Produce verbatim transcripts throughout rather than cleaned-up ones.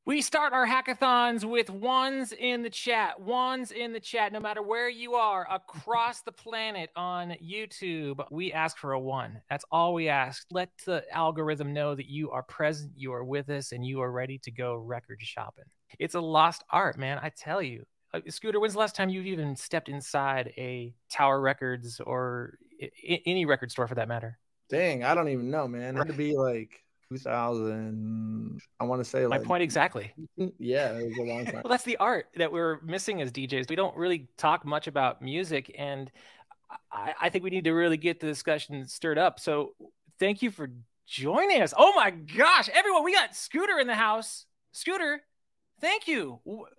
We start our hackathons with ones in the chat, ones in the chat, no matter where you are across the planet on YouTube. We ask for a one. That's all we ask. Let the algorithm know that you are present, you are with us, and you are ready to go record shopping. It's a lost art, man. I tell you. Uh, Scooter, when's the last time you've even stepped inside a Tower Records or any record store for that matter? Dang, I don't even know, man. It had to be like two thousand, I want to say My like, point exactly. yeah, it was a long time. Well, that's the art that we're missing as D Js. We don't really talk much about music, and I, I think we need to really get the discussion stirred up. So thank you for joining us. Oh my gosh, everyone, we got Scooter in the house. Scooter, thank you.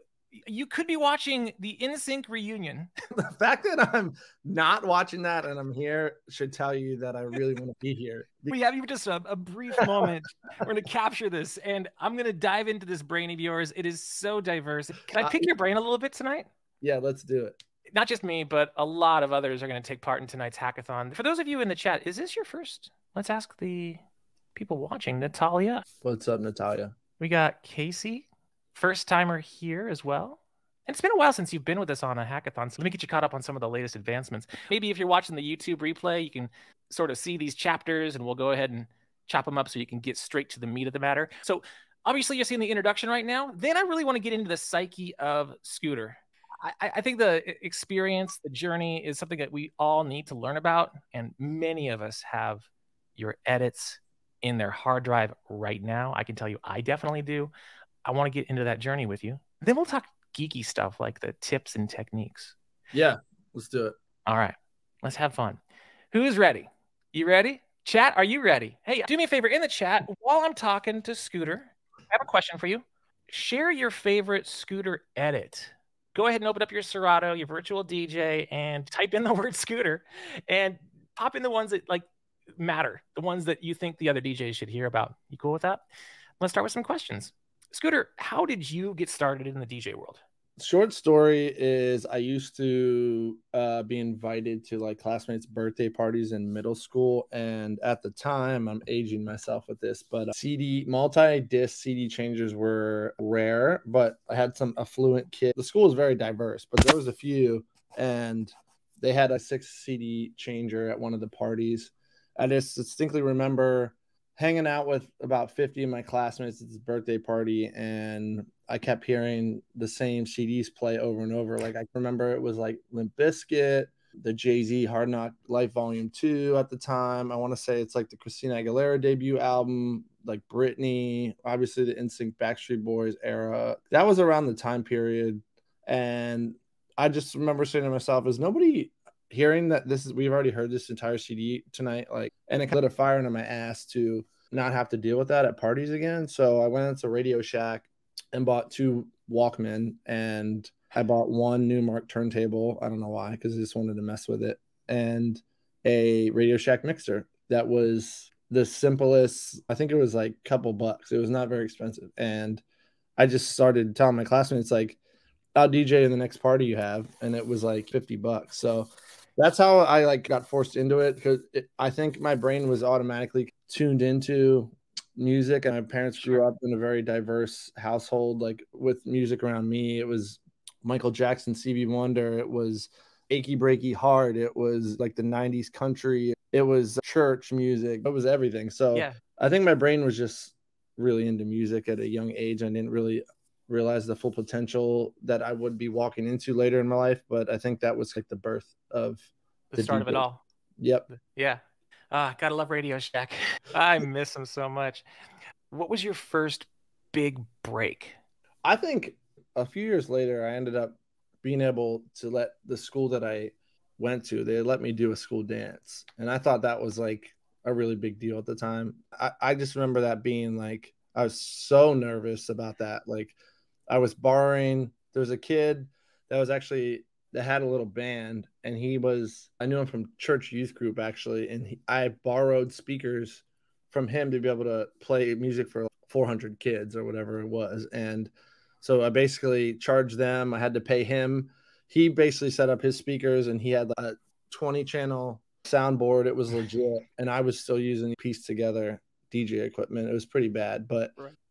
You could be watching the N Sync reunion. The fact that I'm not watching that and I'm here should tell you that I really want to be here. We have you just a, a brief moment. We're going to capture this, and I'm going to dive into this brain of yours. It is so diverse. Can I pick uh, your brain a little bit tonight? Yeah, let's do it. Not just me, but a lot of others are going to take part in tonight's hackathon. For those of you in the chat, is this your first? Let's ask the people watching. Natalia. What's up, Natalia? We got Casey, first timer here as well. And it's been a while since you've been with us on a hackathon, so let me get you caught up on some of the latest advancements. Maybe if you're watching the YouTube replay, you can sort of see these chapters, and we'll go ahead and chop them up so you can get straight to the meat of the matter. So obviously you're seeing the introduction right now. Then I really want to get into the psyche of Scooter. I, I think the experience, the journey is something that we all need to learn about, and many of us have your edits in their hard drive right now. I can tell you I definitely do. I want to get into that journey with you. Then we'll talk geeky stuff like the tips and techniques. Yeah, let's do it. All right, let's have fun. Who's ready? You ready? Chat, are you ready? Hey, do me a favor in the chat while I'm talking to Scooter. I have a question for you. Share your favorite Scooter edit. Go ahead and open up your Serato, your virtual D J, and type in the word Scooter and pop in the ones that like matter, the ones that you think the other D Js should hear about. You cool with that? Let's start with some questions. Scooter, how did you get started in the D J world? Short story is I used to uh, be invited to like classmates' birthday parties in middle school. And at the time, I'm aging myself with this, but uh, C D, multi-disc C D changers were rare, but I had some affluent kids. The school was very diverse, but there was a few, and they had a six C D changer at one of the parties. I just distinctly remember hanging out with about fifty of my classmates at this birthday party, and I kept hearing the same C Ds play over and over. Like I remember it was like Limp Bizkit, the Jay-Z Hard Knock Life Volume two at the time. I want to say it's like the Christina Aguilera debut album, like Britney, obviously the N Sync Backstreet Boys era. That was around the time period. And I just remember saying to myself, is nobody hearing that this is, we've already heard this entire C D tonight, like, and it lit a fire into my ass to not have to deal with that at parties again. So I went into Radio Shack and bought two Walkman, and I bought one Newmark turntable. I don't know why, because I just wanted to mess with it, and a Radio Shack mixer that was the simplest. I think it was like a couple bucks. It was not very expensive. And I just started telling my classmates, like, I'll D J in the next party you have. And it was like fifty bucks. So that's how I like got forced into it, because it, I think my brain was automatically tuned into music, and my parents grew up in a very diverse household. Like with music around me, it was Michael Jackson, Stevie Wonder, it was achy breaky heart, it was like the nineties country, it was church music, it was everything. So yeah. I think my brain was just really into music at a young age. I didn't really realize the full potential that I would be walking into later in my life, but I think that was like the birth of the, the start D J. Of it all. Yep. Yeah. Ah, uh, gotta love Radio Shack. I miss him so much. What was your first big break? I think a few years later, I ended up being able to let the school that I went to, they let me do a school dance. And I thought that was like a really big deal at the time. I, I just remember that being like, I was so nervous about that. Like I was borrowing, there was a kid that was actually, that had a little band, and he was, I knew him from church youth group actually. And he, I borrowed speakers from him to be able to play music for like four hundred kids or whatever it was. And so I basically charged them. I had to pay him. He basically set up his speakers, and he had a twenty channel soundboard. It was legit. And I was still using pieced together D J equipment. It was pretty bad, but right.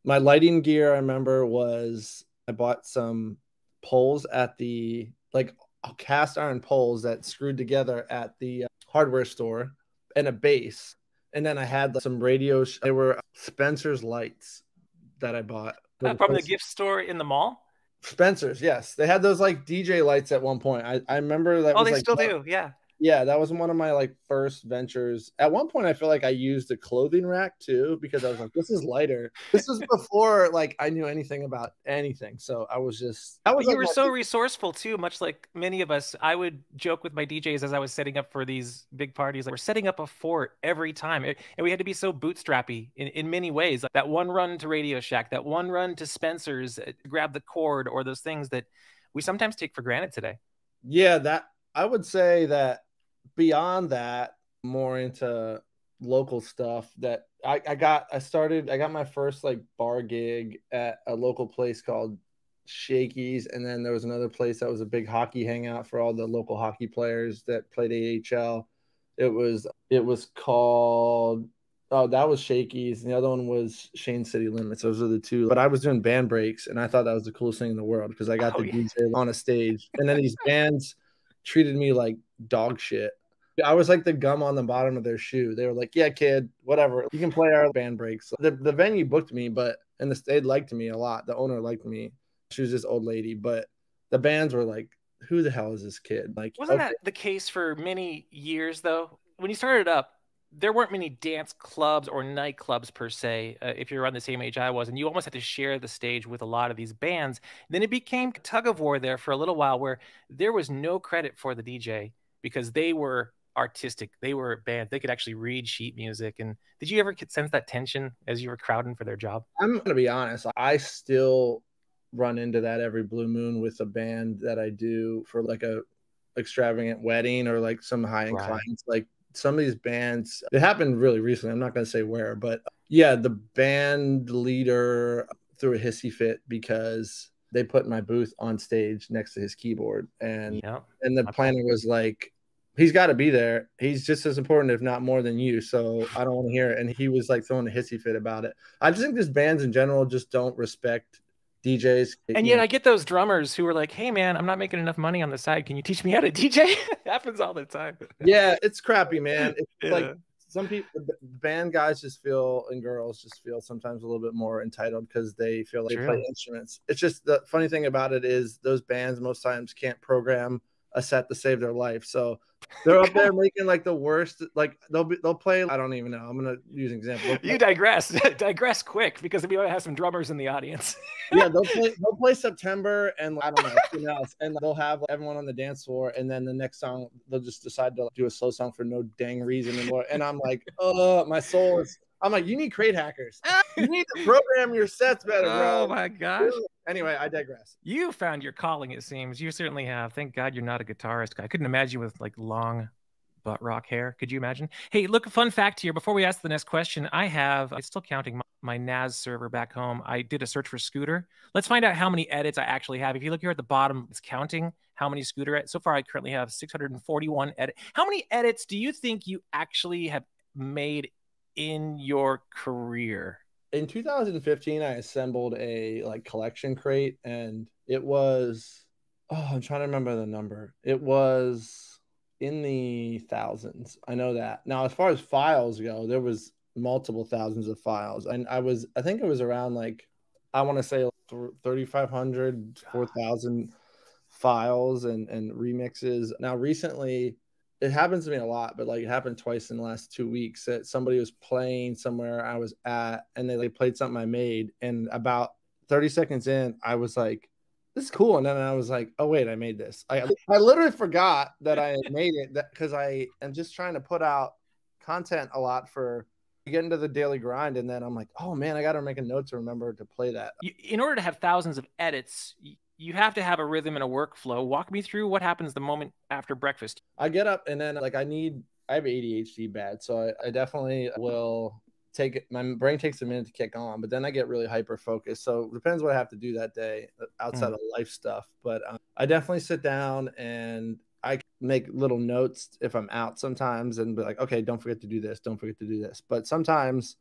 My lighting gear, I remember, was I bought some poles at the like cast iron poles that screwed together at the uh, hardware store and a base. And then I had like, some radio. They were Spencer's lights that I bought Uh, from the gift store in the mall? Spencer's, yes. They had those like D J lights at one point. I, I remember that Oh, was they like still do. Yeah. yeah, that was one of my like first ventures. At one point, I feel like I used a clothing rack too because I was like, "This is lighter." This was before like I knew anything about anything, so I was just that was But you like were my so resourceful too, much like many of us. I would joke with my D Js as I was setting up for these big parties, like we're setting up a fort every time. And we had to be so bootstrappy in, in many ways. Like that one run to Radio Shack, that one run to Spencer's, uh, grab the cord, or those things that we sometimes take for granted today. yeah. That I would say that beyond that, more into local stuff. That I, I got. I started. I got my first like bar gig at a local place called Shakey's, and then there was another place that was a big hockey hangout for all the local hockey players that played A H L. It was it was called oh that was Shakey's, and the other one was Shane City Limits. Those are the two. But I was doing band breaks, and I thought that was the coolest thing in the world because I got Oh, to yeah. D J on a stage, and then these bands treated me like dog shit. I was like the gum on the bottom of their shoe. They were like, "Yeah, kid, whatever. You can play our band breaks." The the venue booked me, but and the they liked me a lot. The owner liked me. She was this old lady, but the bands were like, "Who the hell is this kid?" Like, Wasn't okay. that the case for many years, though? When you started up, there weren't many dance clubs or nightclubs per se, uh, if you're around the same age I was, and you almost had to share the stage with a lot of these bands. Then it became tug of war there for a little while where there was no credit for the D J because they were artistic. They were bands. They could actually read sheet music. And did you ever sense that tension as you were crowding for their job? I'm gonna be honest. I still run into that every blue moon with a band that I do for like a extravagant wedding or like some high end Right. clients. Like some of these bands, it happened really recently. I'm not gonna say where, but yeah, the band leader threw a hissy fit because they put my booth on stage next to his keyboard, and Yeah. and the planner was like, he's got to be there. He's just as important, if not more than you. So I don't want to hear it. And he was like throwing a hissy fit about it. I just think these bands in general just don't respect D Js. And yet I get those drummers who are like, "Hey man, I'm not making enough money on the side. Can you teach me how to D J?" It happens all the time. Yeah, it's crappy, man. It's Yeah. like some people, band guys just feel, and girls just feel sometimes a little bit more entitled because they feel like True. they play instruments. It's just the funny thing about it is those bands most times can't program a set to save their life. So they're up there making like the worst, like they'll be, they'll play. I don't even know. I'm going to use an example. You digress, digress quick because we might have some drummers in the audience. Yeah, they'll play, they'll play September and I don't know, something else. And they'll have like, everyone on the dance floor. And then the next song, they'll just decide to do a slow song for no dang reason anymore. And I'm like, oh, my soul is, I'm like, you need crate hackers. You need to program your sets better, bro. Oh my gosh. Anyway, I digress. You found your calling, it seems. You certainly have. Thank God you're not a guitarist. I couldn't imagine you with like long butt rock hair. Could you imagine? Hey, look, a fun fact here. Before we ask the next question, I have, I'm still counting my, my N A S server back home. I did a search for Scooter. Let's find out how many edits I actually have. If you look here at the bottom, it's counting how many Scooter edits. So far, I currently have six hundred forty-one edits. How many edits do you think you actually have made in your career? In two thousand fifteen, I assembled a like collection crate, and it was, oh, I'm trying to remember the number. It was in the thousands. I know that. Now, as far as files go, there was multiple thousands of files. And I was, I think it was around like, I want to say thirty-five hundred, four thousand files and, and remixes. Now, recently, it happens to me a lot, but like it happened twice in the last two weeks that somebody was playing somewhere I was at and they like played something I made. And about thirty seconds in, I was like, this is cool. And then I was like, oh, wait, I made this. I, I literally forgot that I made it because I am just trying to put out content a lot for get into the daily grind. And then I'm like, oh, man, I got to make a note to remember to play that. In order to have thousands of edits, you have to have a rhythm and a workflow. Walk me through what happens the moment after breakfast. I get up and then like I need, I have A D H D bad. So I, I definitely will take it. My brain takes a minute to kick on, but then I get really hyper focused. So it depends what I have to do that day outside mm. of life stuff. But um, I definitely sit down and I make little notes if I'm out sometimes and be like, okay, don't forget to do this. Don't forget to do this. But sometimes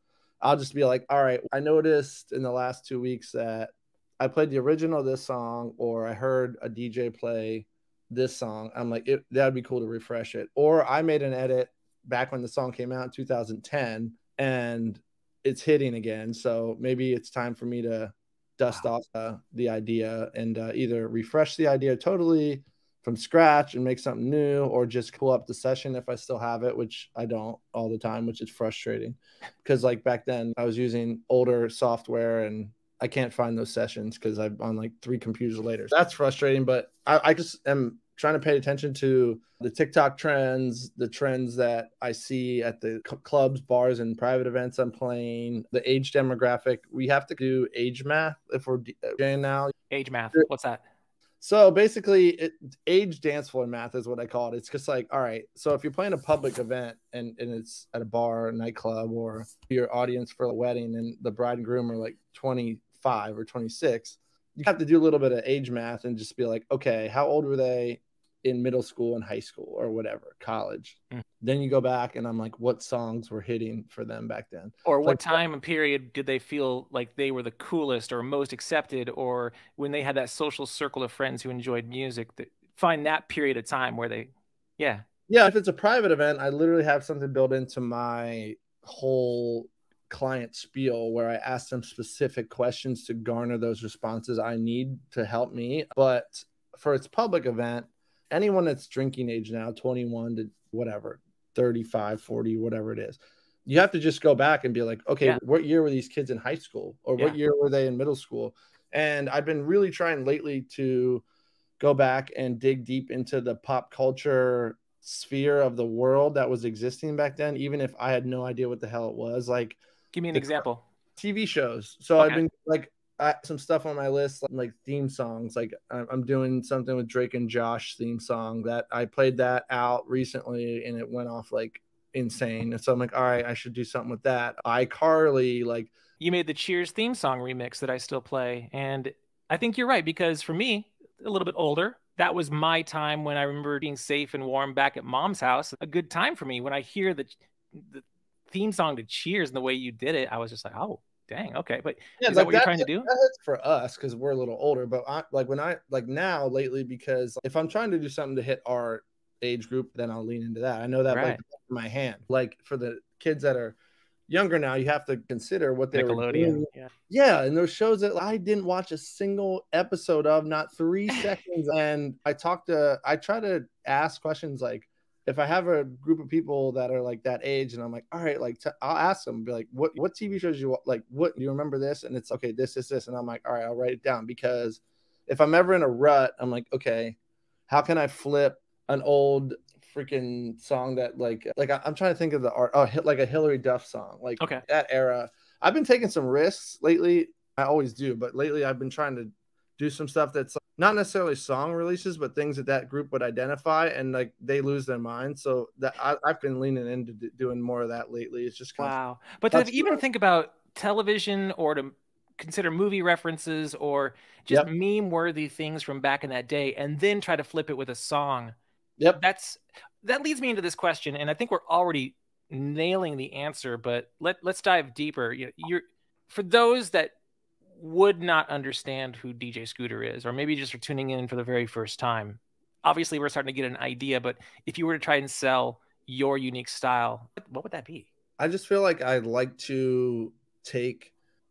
I'll just be like, all right, I noticed in the last two weeks that I played the original of this song, or I heard a D J play this song. I'm like, it, that'd be cool to refresh it. Or I made an edit back when the song came out in two thousand ten and it's hitting again. So maybe it's time for me to dust wow. off uh, the idea and uh, either refresh the idea totally from scratch and make something new, or just pull up the session if I still have it, which I don't all the time, which is frustrating. Because like back then I was using older software and I can't find those sessions because I'm on like three computers later. That's frustrating, but I, I just am trying to pay attention to the TikTok trends, the trends that I see at the clubs, bars, and private events I'm playing, the age demographic. We have to do age math if we're DJing now. Age math, what's that? So basically, it, age dance floor math is what I call it. It's just like, all right, so if you're playing a public event and, and it's at a bar, a nightclub, or your audience for a wedding, and the bride and groom are like twenty-five or twenty-six, you have to do a little bit of age math and just be like, okay, how old were they in middle school and high school or whatever, college? Mm. Then you go back and I'm like, what songs were hitting for them back then? Or what like, time and period did they feel like they were the coolest or most accepted, or when they had that social circle of friends who enjoyed music, that find that period of time where they, yeah. Yeah, if it's a private event, I literally have something built into my whole client spiel where I ask them specific questions to garner those responses I need to help me. But for its public event, anyone that's drinking age now, twenty-one to whatever, thirty-five, forty, whatever it is, you have to just go back and be like, okay, yeah. what year were these kids in high school? Or yeah. what year were they in middle school? And I've been really trying lately to go back and dig deep into the pop culture sphere of the world that was existing back then, even if I had no idea what the hell it was. Like, give me an example. T V shows. So okay. I've been like, I have some stuff on my list, like, like theme songs. Like I'm doing something with Drake and Josh theme song that I played that out recently and it went off like insane. And so I'm like, all right, I should do something with that. iCarly, like you made the Cheers theme song remix that I still play. And I think you're right, because for me, a little bit older, that was my time when I remember being safe and warm back at mom's house. A good time for me. When I hear the, the theme song to Cheers and the way you did it, I was just like, oh, dang, okay. But yeah, is like that what that, you're trying to do? That's for us because we're a little older. But I, like when I like now lately, because if I'm trying to do something to hit our age group, then I'll lean into that. I know that right. like in my hand. Like for the kids that are younger now, you have to consider what they were doing. Yeah. yeah, and those shows that I didn't watch a single episode of, not three seconds. And I talk to, I try to ask questions like, if I have a group of people that are like that age and I'm like, all right, like t- I'll ask them, be like, what, what T V shows you like, what do you remember this? And it's okay, this, this, this. And I'm like, all right, I'll write it down, because if I'm ever in a rut, I'm like, okay, how can I flip an old freaking song that like, like I'm trying to think of the art, oh, hit like a Hillary Duff song, like okay. that era. I've been taking some risks lately. I always do, but lately I've been trying to do some stuff that's not necessarily song releases, but things that that group would identify, and like they lose their mind. So that I, I've been leaning into doing more of that lately. It's just kind wow. Of, but to even think about television or to consider movie references or just yep. meme worthy things from back in that day, and then try to flip it with a song. Yep. That's that leads me into this question, and I think we're already nailing the answer. But let let's dive deeper. You know, you're for those that would not understand who D J Scooter is, or maybe just are tuning in for the very first time. Obviously, we're starting to get an idea, but if you were to try and sell your unique style, what would that be? I just feel like I'd like to take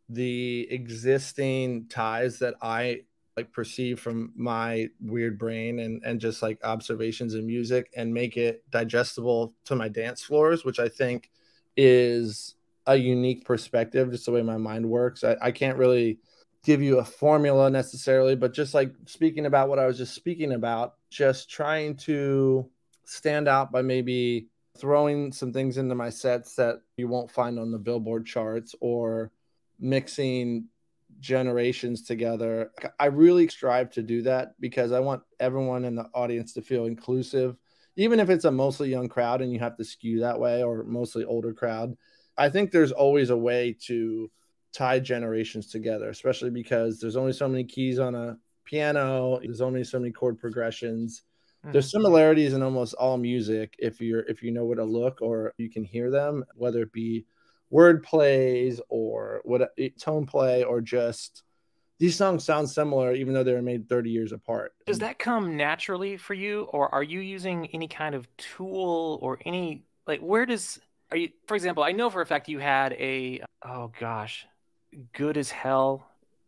the existing ties that I like perceive from my weird brain and, and just like observations in music and make it digestible to my dance floors, which I think is a unique perspective, just the way my mind works. I, I can't really give you a formula necessarily, but just like speaking about what I was just speaking about, just trying to stand out by maybe throwing some things into my sets that you won't find on the Billboard charts, or mixing generations together. I really strive to do that because I want everyone in the audience to feel inclusive, even if it's a mostly young crowd and you have to skew that way, or mostly older crowd. I think there's always a way to tie generations together, especially because there's only so many keys on a piano. There's only so many chord progressions. Mm-hmm. There's similarities in almost all music if you're if you know where to look or you can hear them, whether it be word plays or what tone play, or just these songs sound similar even though they were made thirty years apart. Does that come naturally for you, or are you using any kind of tool or any, like, where does, are you, for example, I know for a fact you had a, oh gosh, Good as Hell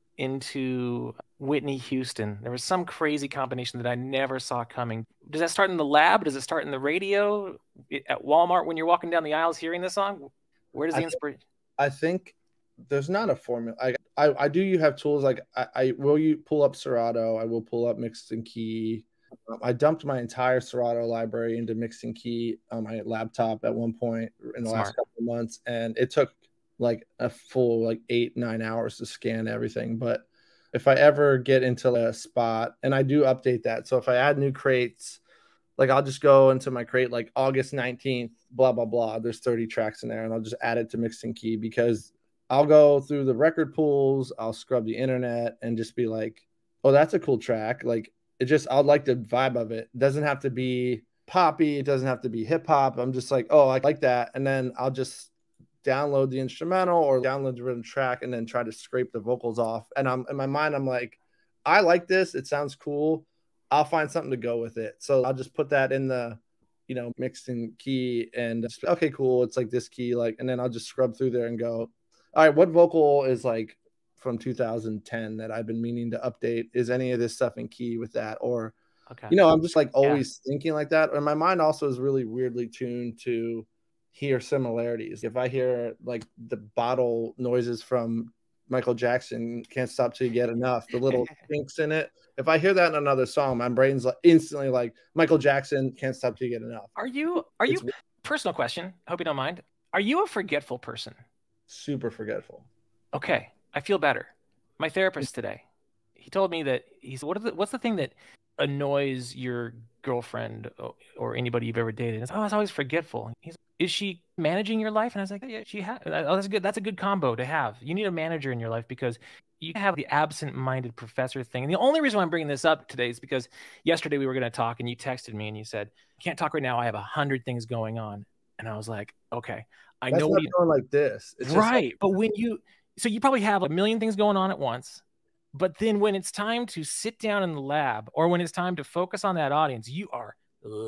into Whitney Houston. There was some crazy combination that I never saw coming. Does that start in the lab? Does it start in the radio at Walmart when you're walking down the aisles hearing the song? Where does the inspiration? I think there's not a formula. I, I, I do. You have tools like I, I will you pull up Serato. I will pull up Mixed and Key. Um, I dumped my entire Serato library into Mixed and Key on my laptop at one point in the Smart. last couple of months, and it took like a full like eight nine hours to scan everything. But if I ever get into a spot, and I do update that, so if I add new crates, like I'll just go into my crate like August nineteenth, blah blah blah. There's thirty tracks in there, and I'll just add it to Mixed and Key, because I'll go through the record pools, I'll scrub the internet and just be like, oh, that's a cool track. Like it just, I'd like the vibe of it. It doesn't have to be poppy. It doesn't have to be hip hop. I'm just like, oh, I like that. And then I'll just download the instrumental or download the rhythm track and then try to scrape the vocals off. And I'm in my mind, I'm like, I like this. It sounds cool. I'll find something to go with it. So I'll just put that in the, you know, Mixed and Key and just, okay, cool. It's like this key, like, and then I'll just scrub through there and go, all right, what vocal is like from two thousand ten that I've been meaning to update? Is any of this stuff in key with that? Or, okay, you know, I'm just like always yeah. thinking like that. And my mind also is really weirdly tuned to hear similarities. If I hear like the bottle noises from Michael Jackson, Can't Stop Till You Get Enough, the little kinks in it. If I hear that in another song, my brain's like instantly like Michael Jackson, Can't Stop Till You Get Enough. Are you, are you, it's, personal question, I hope you don't mind. Are you a forgetful person? Super forgetful. Okay, I feel better. My therapist today, he told me that he's what are the, what's the thing that annoys your girlfriend or, or anybody you've ever dated? It's, oh, it's always forgetful. He's, is she managing your life? And I was like, yeah, she has. Oh, that's good. That's a good combo to have. You need a manager in your life, because you have the absent-minded professor thing. And the only reason why I'm bringing this up today is because yesterday we were going to talk, and you texted me and you said, I can't talk right now. I have a hundred things going on. And I was like, okay. I That's know not you going like this. It's right. Like, but when you, so you probably have a million things going on at once, but then when it's time to sit down in the lab, or when it's time to focus on that audience, you are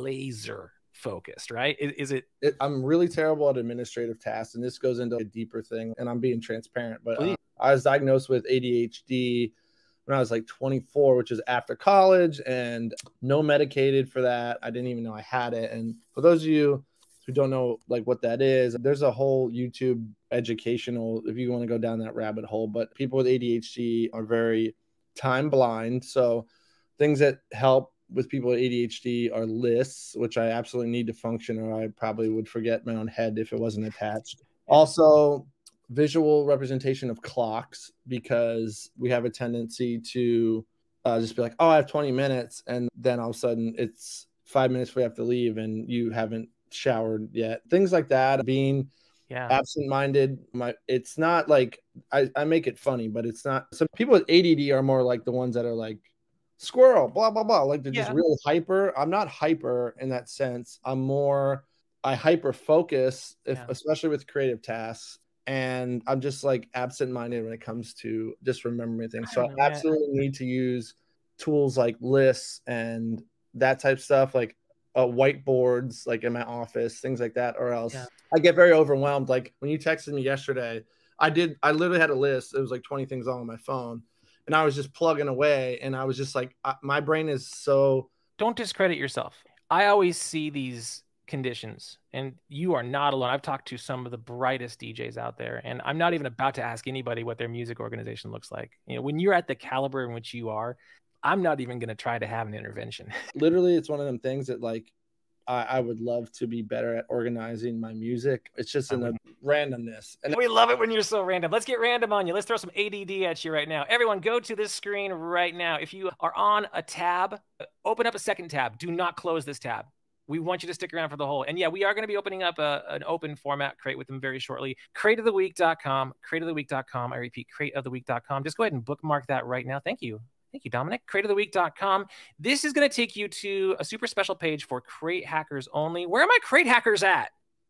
laser focused, right? Is, is it, it? I'm really terrible at administrative tasks, and this goes into a deeper thing, and I'm being transparent, but uh, I was diagnosed with A D H D when I was like twenty-four, which is after college, and no medicated for that. I didn't even know I had it. And for those of you who don't know like what that is, there's a whole YouTube educational, if you want to go down that rabbit hole, but people with A D H D are very time blind. So things that help with people with A D H D are lists, which I absolutely need to function, or I probably would forget my own head if it wasn't attached. Also, visual representation of clocks, because we have a tendency to uh, just be like, oh, I have twenty minutes. And then all of a sudden it's five minutes we have to leave and you haven't showered yet. Things like that. Being yeah. absent-minded. My, it's not like, I, I make it funny, but it's not. Some people with A D D are more like the ones that are like, squirrel, blah, blah, blah. Like they're yeah. just really hyper. I'm not hyper in that sense. I'm more, I hyper focus, if, yeah. especially with creative tasks. And I'm just like absent-minded when it comes to just remembering things. So I, I absolutely need to use tools like lists and that type of stuff, like uh, whiteboards, like in my office, things like that, or else yeah. I get very overwhelmed. Like when you texted me yesterday, I did, I literally had a list. It was like twenty things all on my phone. And I was just plugging away. And I was just like, I, my brain is so. Don't discredit yourself. I always see these conditions, and you are not alone. I've talked to some of the brightest D Js out there, and I'm not even about to ask anybody what their music organization looks like. You know, when you're at the caliber in which you are, I'm not even going to try to have an intervention. Literally, it's one of them things that like, I, I would love to be better at organizing my music. It's just in the randomness. And we love it when you're so random. Let's get random on you. Let's throw some A D D at you right now. Everyone, go to this screen right now. If you are on a tab, open up a second tab. Do not close this tab. We want you to stick around for the whole. And yeah, we are going to be opening up a, an open format crate with them very shortly. crate of the week dot com, crate of the week dot com. I repeat, crate of the week dot com. Just go ahead and bookmark that right now. Thank you. Thank you, Dominic. crate of the week dot com. This is going to take you to a super special page for crate hackers only. Where are my crate hackers at?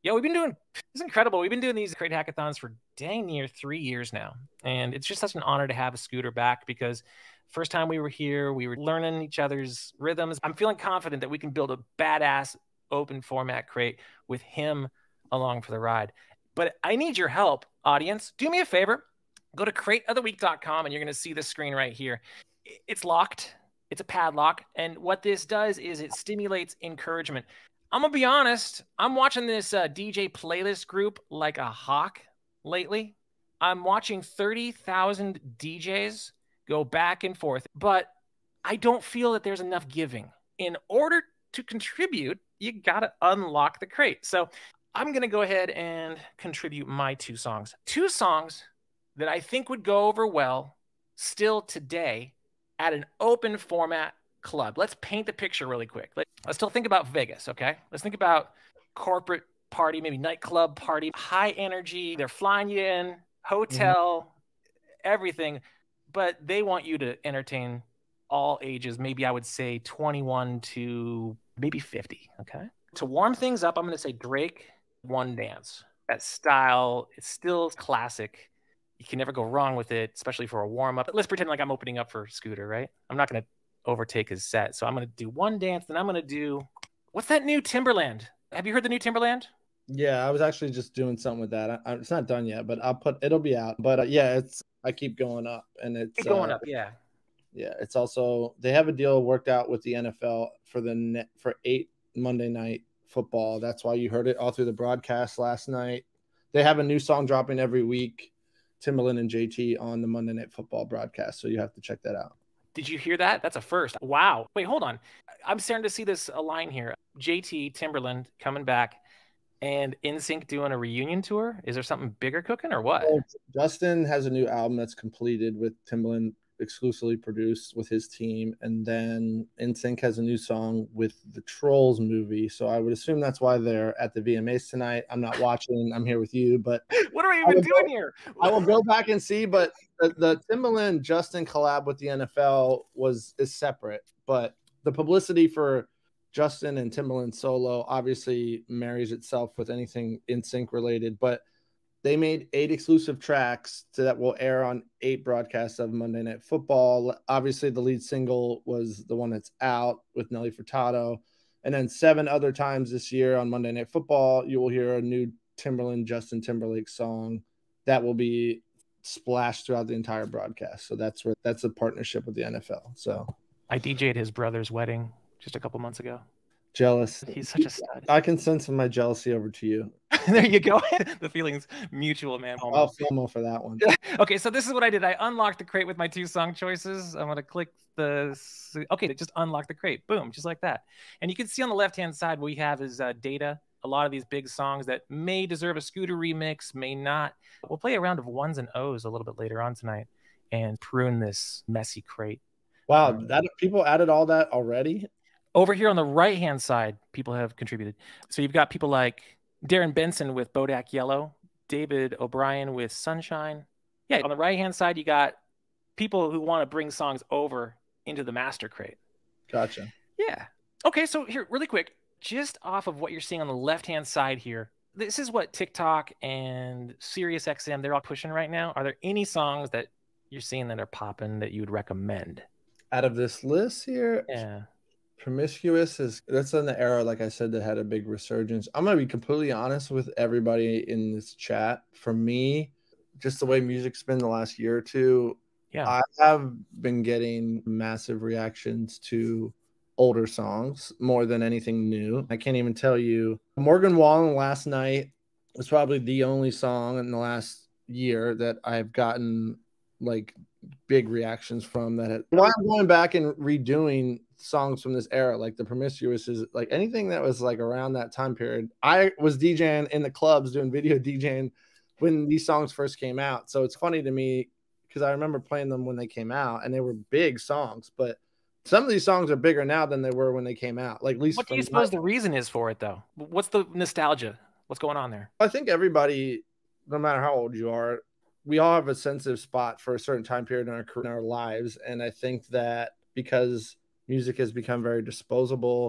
Yeah, we've been doing, it's incredible. We've been doing these crate hackathons for dang near three years now. And it's just such an honor to have a Scooter back, because first time we were here, we were learning each other's rhythms. I'm feeling confident that we can build a badass open format crate with him along for the ride. But I need your help, audience. Do me a favor. Go to crate of the week dot com and you're going to see this screen right here. It's locked. It's a padlock. And what this does is it stimulates encouragement. I'm going to be honest. I'm watching this uh, D J playlist group like a hawk lately. I'm watching thirty thousand D Js go back and forth, but I don't feel that there's enough giving. In order to contribute, you got to unlock the crate. So I'm going to go ahead and contribute my two songs. Two songs that I think would go over well still today at an open format club. Let's paint the picture really quick. Let's still think about Vegas, okay? Let's think about corporate party, maybe nightclub party, high energy. They're flying you in, hotel, mm-hmm. everything, but they want you to entertain all ages. Maybe I would say twenty-one to maybe fifty, okay? To warm things up, I'm going to say Drake, One Dance. That style is still classic. You can never go wrong with it, especially for a warm-up. But let's pretend like I'm opening up for Scooter, right? I'm not going to overtake his set. So I'm going to do One Dance, then I'm going to do, what's that new Timberland? Have you heard the new Timberland? Yeah, I was actually just doing something with that. I, I, it's not done yet, but I'll put, it'll be out. But uh, yeah, it's, I keep going up, and it's keep going uh, up. Yeah. Yeah. It's also, they have a deal worked out with the N F L for the net for eight Monday night football. That's why you heard it all through the broadcast last night. They have a new song dropping every week, Timberland and J T on the Monday Night Football broadcast. So you have to check that out. Did you hear that? That's a first. Wow. Wait, hold on. I'm starting to see this align here. J T, Timberland coming back, and N Sync doing a reunion tour. Is there something bigger cooking or what? Well, Justin has a new album that's completed with Timberland exclusively produced with his team, and then N Sync has a new song with the Trolls movie. So I would assume that's why they're at the V M As tonight. I'm not watching. I'm here with you, but what are we even doing go, here? I will go back and see. But the, the Timberland Justin collab with the N F L was is separate, but the publicity for Justin and Timberland solo obviously marries itself with anything N Sync related, but they made eight exclusive tracks to, that will air on eight broadcasts of Monday Night Football. Obviously, the lead single was the one that's out with Nelly Furtado. And then seven other times this year on Monday Night Football, you will hear a new Timberland Justin Timberlake song that will be splashed throughout the entire broadcast. So that's where that's a partnership with the N F L. So I D J'd his brother's wedding just a couple months ago. Jealous. He's such a stud. I can send some of my jealousy over to you. There you go. The feeling's mutual, man. I'll FOMO for that one. Okay, so this is what I did. I unlocked the crate with my two song choices. I'm going to click the... Okay, just unlock the crate. Boom, just like that. And you can see on the left-hand side what we have is uh, data. A lot of these big songs that may deserve a Scooter remix, may not. We'll play a round of ones and O's a little bit later on tonight and prune this messy crate. Wow, that people added all that already? Over here on the right-hand side, people have contributed. So you've got people like Darren Benson with Bodak Yellow, David O'Brien with Sunshine. Yeah, on the right-hand side, you got people who want to bring songs over into the master crate. Gotcha. Yeah. Okay, so here, really quick, just off of what you're seeing on the left-hand side here, this is what TikTok and SiriusXM, they're all pushing right now. Are there any songs that you're seeing that are popping that you would recommend? Out of this list here? Yeah. Promiscuous is that's in the era, like I said, that had a big resurgence. I'm gonna be completely honest with everybody in this chat. For me, just the way music's been the last year or two, yeah, I have been getting massive reactions to older songs more than anything new. I can't even tell you. Morgan Wallen last night was probably the only song in the last year that I've gotten like big reactions from. That had, why I'm going back and redoing songs from this era, like the Promiscuous, is like anything that was like around that time period. I was DJing in the clubs doing video DJing when these songs first came out, so it's funny to me because I remember playing them when they came out and they were big songs, but some of these songs are bigger now than they were when they came out. Like, at least what do you suppose the reason is for it, though? What's the nostalgia? What's going on there? I think everybody, no matter how old you are, we all have a sensitive spot for a certain time period in our in our lives, and I think that because music has become very disposable,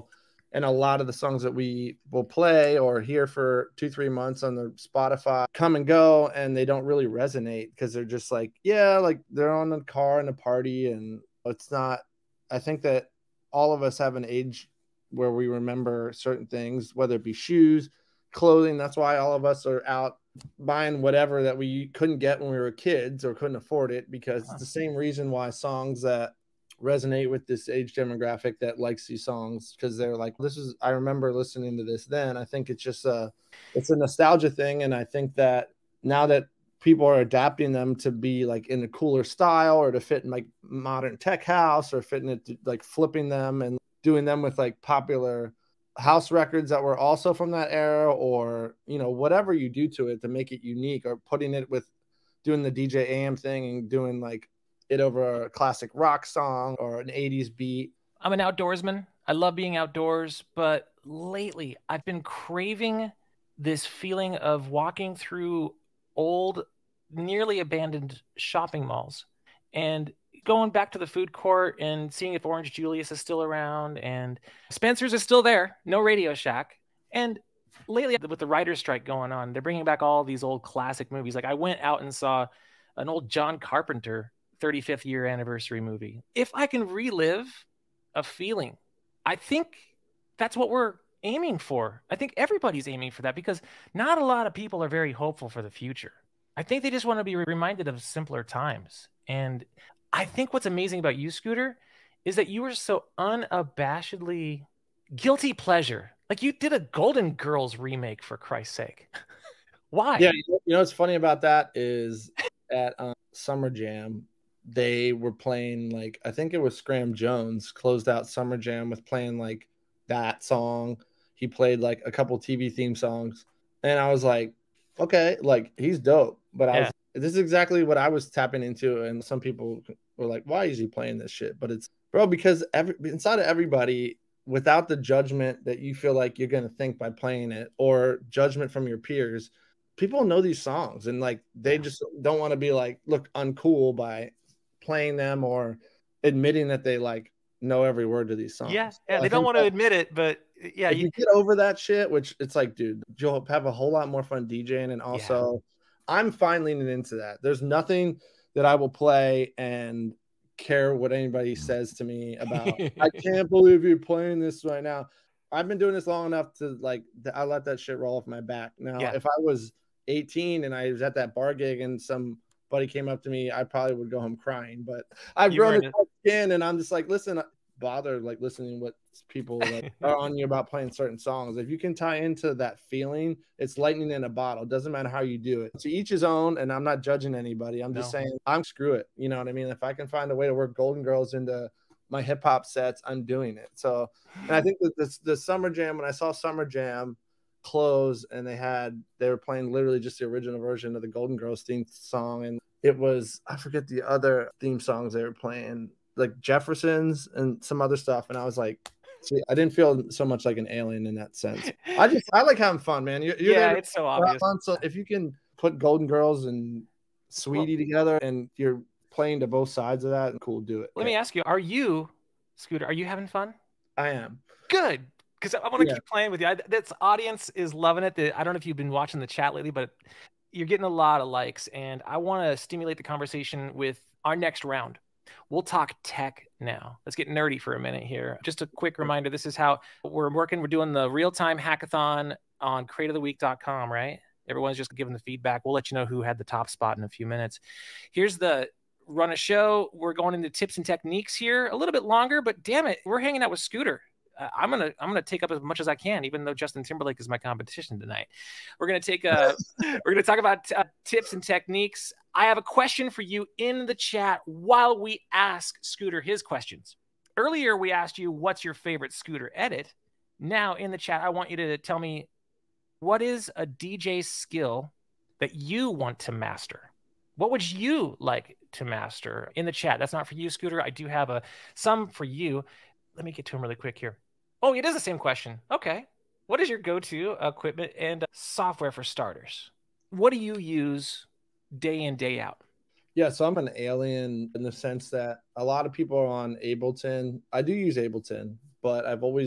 And a lot of the songs that we will play or hear for two, three months on the Spotify come and go, and they don't really resonate because they're just like, yeah, like they're on the car and a party. And it's not, I think that all of us have an age where we remember certain things, whether it be shoes, clothing. That's why all of us are out buying whatever that we couldn't get when we were kids or couldn't afford it, because it's the same reason why songs that resonate with this age demographic that likes these songs, because they're like, this is, I remember listening to this then. I think it's just a it's a nostalgia thing, and I think that now that people are adapting them to be like in a cooler style or to fit in like modern tech house, or fitting it to, like flipping them and doing them with like popular house records that were also from that era, or you know, whatever you do to it to make it unique, or putting it with doing the D J A M thing and doing like it over a classic rock song or an eighties beat. I'm an outdoorsman. I love being outdoors, but lately I've been craving this feeling of walking through old, nearly abandoned shopping malls and going back to the food court and seeing if Orange Julius is still around and Spencer's is still there, no Radio Shack. And lately, with the writer's strike going on, they're bringing back all these old classic movies. Like I went out and saw an old John Carpenter thirty-fifth year anniversary movie. If I can relive a feeling, I think that's what we're aiming for. I think everybody's aiming for that, because not a lot of people are very hopeful for the future. I think they just want to be reminded of simpler times. And I think what's amazing about you, Scooter, is that you were so unabashedly guilty pleasure. Like you did a Golden Girls remake, for Christ's sake. Why? Yeah, you know what's funny about that is at um, Summer Jam, they were playing like, I think it was Scram Jones closed out Summer Jam with playing like that song. He played like a couple T V theme songs, and I was like, okay, like he's dope. But I Yeah. was, this is exactly what I was tapping into. And some people were like, why is he playing this shit? But it's, bro, because every inside of everybody, without the judgment that you feel like you're gonna think by playing it, or judgment from your peers, people know these songs, and like they Yeah. just don't want to be like look uncool by playing them or admitting that they like know every word to these songs. Yeah, So yeah, I they don't think want to that admit it, but yeah, if you, you get over that shit, which it's like, dude, you'll have a whole lot more fun DJing. And also, I'm fine leaning into that. There's nothing that I will play and care what anybody says to me about. I can't believe you're playing this right now. I've been doing this long enough to like, I let that shit roll off my back. Now, Yeah. if I was eighteen and I was at that bar gig and somebody came up to me, I probably would go home crying. But I've You were grown in a thick skin, and I'm just like, listen, bother like listening what people like are on you about playing certain songs. If you can tie into that feeling, it's lightning in a bottle. It doesn't matter how you do it. To each his own, and I'm not judging anybody. I'm just No. saying, I'm screw it. You know what I mean? If I can find a way to work Golden Girls into my hip hop sets, I'm doing it. So, and I think that this the Summer Jam, when I saw Summer Jam close and they had they were playing literally just the original version of the Golden Girls theme song, and it was, I forget the other theme songs they were playing, like Jefferson's and some other stuff, and I was like, see, I didn't feel so much like an alien in that sense. I just I like having fun, man. You're, you're Yeah, there it's so obvious. fun, so if you can put Golden Girls and Sweetie well, together, and you're playing to both sides of that, cool, do it. Let okay. me ask you, are you, Scooter, are you having fun? I am. Good, because I want to yeah. keep playing with you. I, this audience is loving it. I don't know if you've been watching the chat lately, but you're getting a lot of likes, and I want to stimulate the conversation with our next round. We'll talk tech now. Let's get nerdy for a minute here. Just a quick reminder, this is how we're working. We're doing the real-time hackathon on crate of the week dot com, right? Everyone's just giving the feedback. We'll let you know who had the top spot in a few minutes. Here's the run a show. We're going into tips and techniques here. A little bit longer, but damn it, we're hanging out with Scooter. Uh, I'm gonna I'm gonna take up as much as I can, even though Justin Timberlake is my competition tonight. We're gonna take a we're gonna talk about uh, tips and techniques. I have a question for you in the chat while we ask Scooter his questions. Earlier we asked you what's your favorite Scooter edit. Now in the chat I want you to tell me, what is a D J skill that you want to master? What would you like to master? In the chat. That's not for you, Scooter. I do have a some for you. Let me get to him really quick here. Oh, it is the same question. Okay. What is your go-to equipment and software for starters? What do you use day in, day out? Yeah, so I'm an alien in the sense that a lot of people are on Ableton. I do use Ableton, but I've always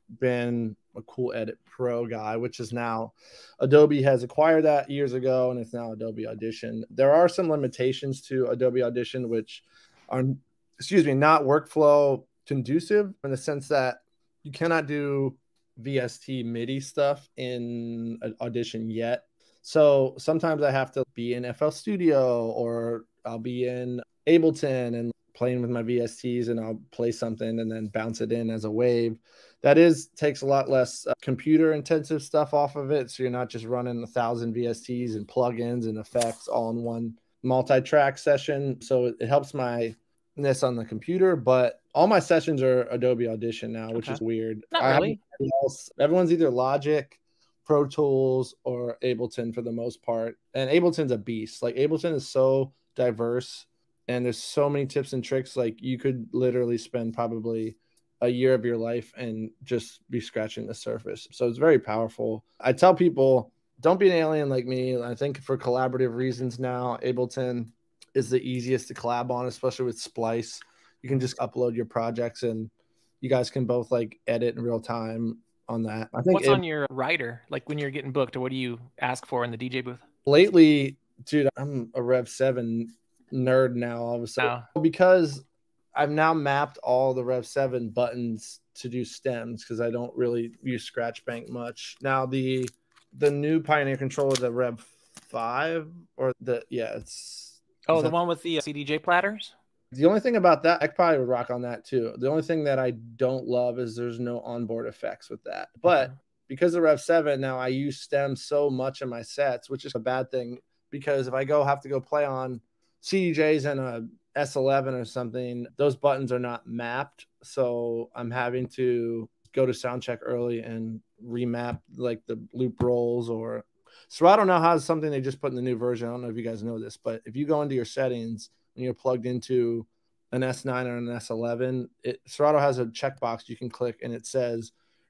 been a Cool Edit Pro guy, which is now Adobe has acquired that years ago, and it's now Adobe Audition. There are some limitations to Adobe Audition, which are, excuse me, not workflow conducive in the sense that you cannot do V S T MIDI stuff in Audition yet. So sometimes I have to be in F L Studio, or I'll be in Ableton and playing with my V S Ts, and I'll play something and then bounce it in as a wave. That is takes a lot less uh, computer intensive stuff off of it. So you're not just running a thousand V S Ts and plugins and effects all in one multi-track session. So it, it helps my ness on the computer, but all my sessions are Adobe Audition now, which okay. is weird. Not really. Else. Everyone's either Logic, Pro Tools, or Ableton for the most part. And Ableton's a beast. Like Ableton is so diverse, and there's so many tips and tricks. Like you could literally spend probably a year of your life and just be scratching the surface. So it's very powerful. I tell people, don't be an alien like me. I think for collaborative reasons now, Ableton is the easiest to collab on, especially with Splice. You can just upload your projects and you guys can both like edit in real time on that. I think what's on your rider? Like when you're getting booked, or what do you ask for in the D J booth? Lately, dude, I'm a Rev seven nerd now all of a sudden oh. because I've now mapped all the Rev seven buttons to do stems because I don't really use Scratch Bank much. Now the the new Pioneer controller is a Rev five, or the yeah, it's oh the that, one with the C D J platters. The only thing about that, I probably would rock on that too. The only thing that I don't love is there's no onboard effects with that. But okay. because of Rev seven, now I use stems so much in my sets, which is a bad thing because if I go have to go play on C D Js and a S eleven or something, those buttons are not mapped. So I'm having to go to soundcheck early and remap like the loop rolls. Or Serato now has something they just put in the new version. I don't know if you guys know this, but if you go into your settings and you're plugged into an S nine or an S eleven, it, Serato has a checkbox you can click and it says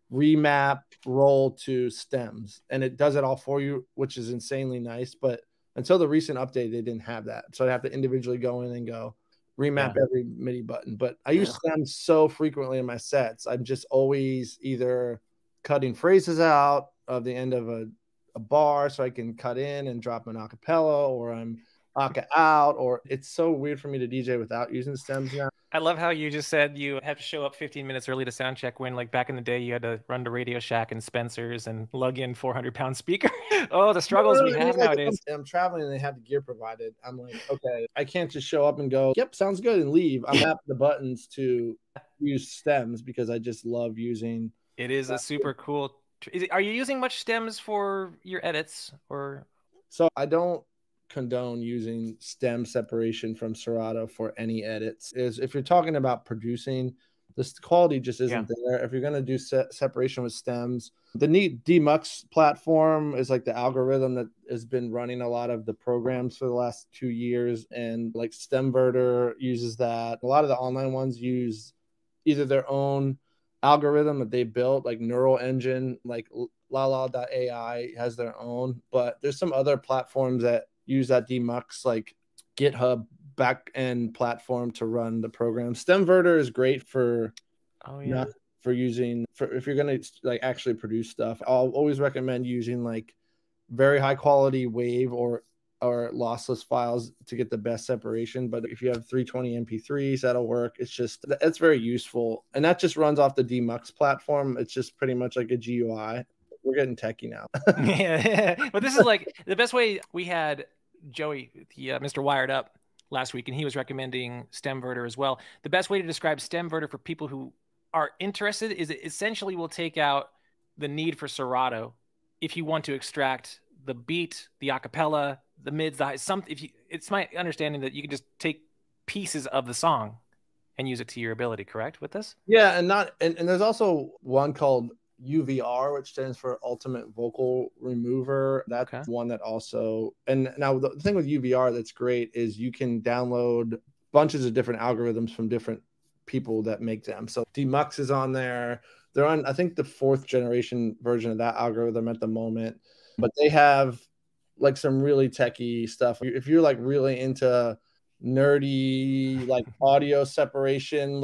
remap roll to stems, and it does it all for you, which is insanely nice. But until the recent update, they didn't have that. So I have to individually go in and go remap yeah. every MIDI button. But I use yeah. stems so frequently in my sets. I'm just always either cutting phrases out of the end of a, a bar so I can cut in and drop an acapella, or I'm aka out, or it's so weird for me to D J without using stems now. I love how you just said you have to show up fifteen minutes early to sound check, when like back in the day you had to run to Radio Shack and Spencer's and lug in four hundred pound speaker. Oh, the struggles we have like, nowadays. I'm, I'm traveling and they have the gear provided. I'm like, okay, I can't just show up and go, yep, sounds good, and leave. I'm tapping the buttons to use stems because I just love using. It is a super cool. Is it, are you using much stems for your edits? Or so I don't condone using stem separation from Serato for any edits. Is if you're talking about producing, this quality just isn't yeah. there. If you're going to do se separation with stems, the neat Demux platform is like the algorithm that has been running a lot of the programs for the last two years, and like Stemverter uses that. A lot of the online ones use either their own algorithm that they built, like Neural Engine, like Lala dot A I has their own, but there's some other platforms that use that Demux, like GitHub back-end platform to run the program. Stemverter is great for oh yeah not for using for if you're gonna like actually produce stuff. I'll always recommend using like very high quality wave or or lossless files to get the best separation. But if you have three twenty M P threes, that'll work. It's just it's very useful, and that just runs off the Demux platform. It's just pretty much like a G U I. We're getting techie now. yeah, but this is like the best way. We had Joey, the, uh, Mister Wired Up, last week, and he was recommending Stemverter as well. The best way to describe Stemverter for people who are interested is it essentially will take out the need for Serato if you want to extract the beat, the acapella, the mids, the highs. Some, if you, it's my understanding that you can just take pieces of the song and use it to your ability. Correct with this? Yeah, and not and, and there's also one called U V R, which stands for Ultimate Vocal Remover. That's okay. one that also, and now the thing with U V R that's great is you can download bunches of different algorithms from different people that make them. So Demux is on there. They're on, I think, the fourth generation version of that algorithm at the moment, but they have like some really techie stuff. If you're like really into nerdy, like audio separation, like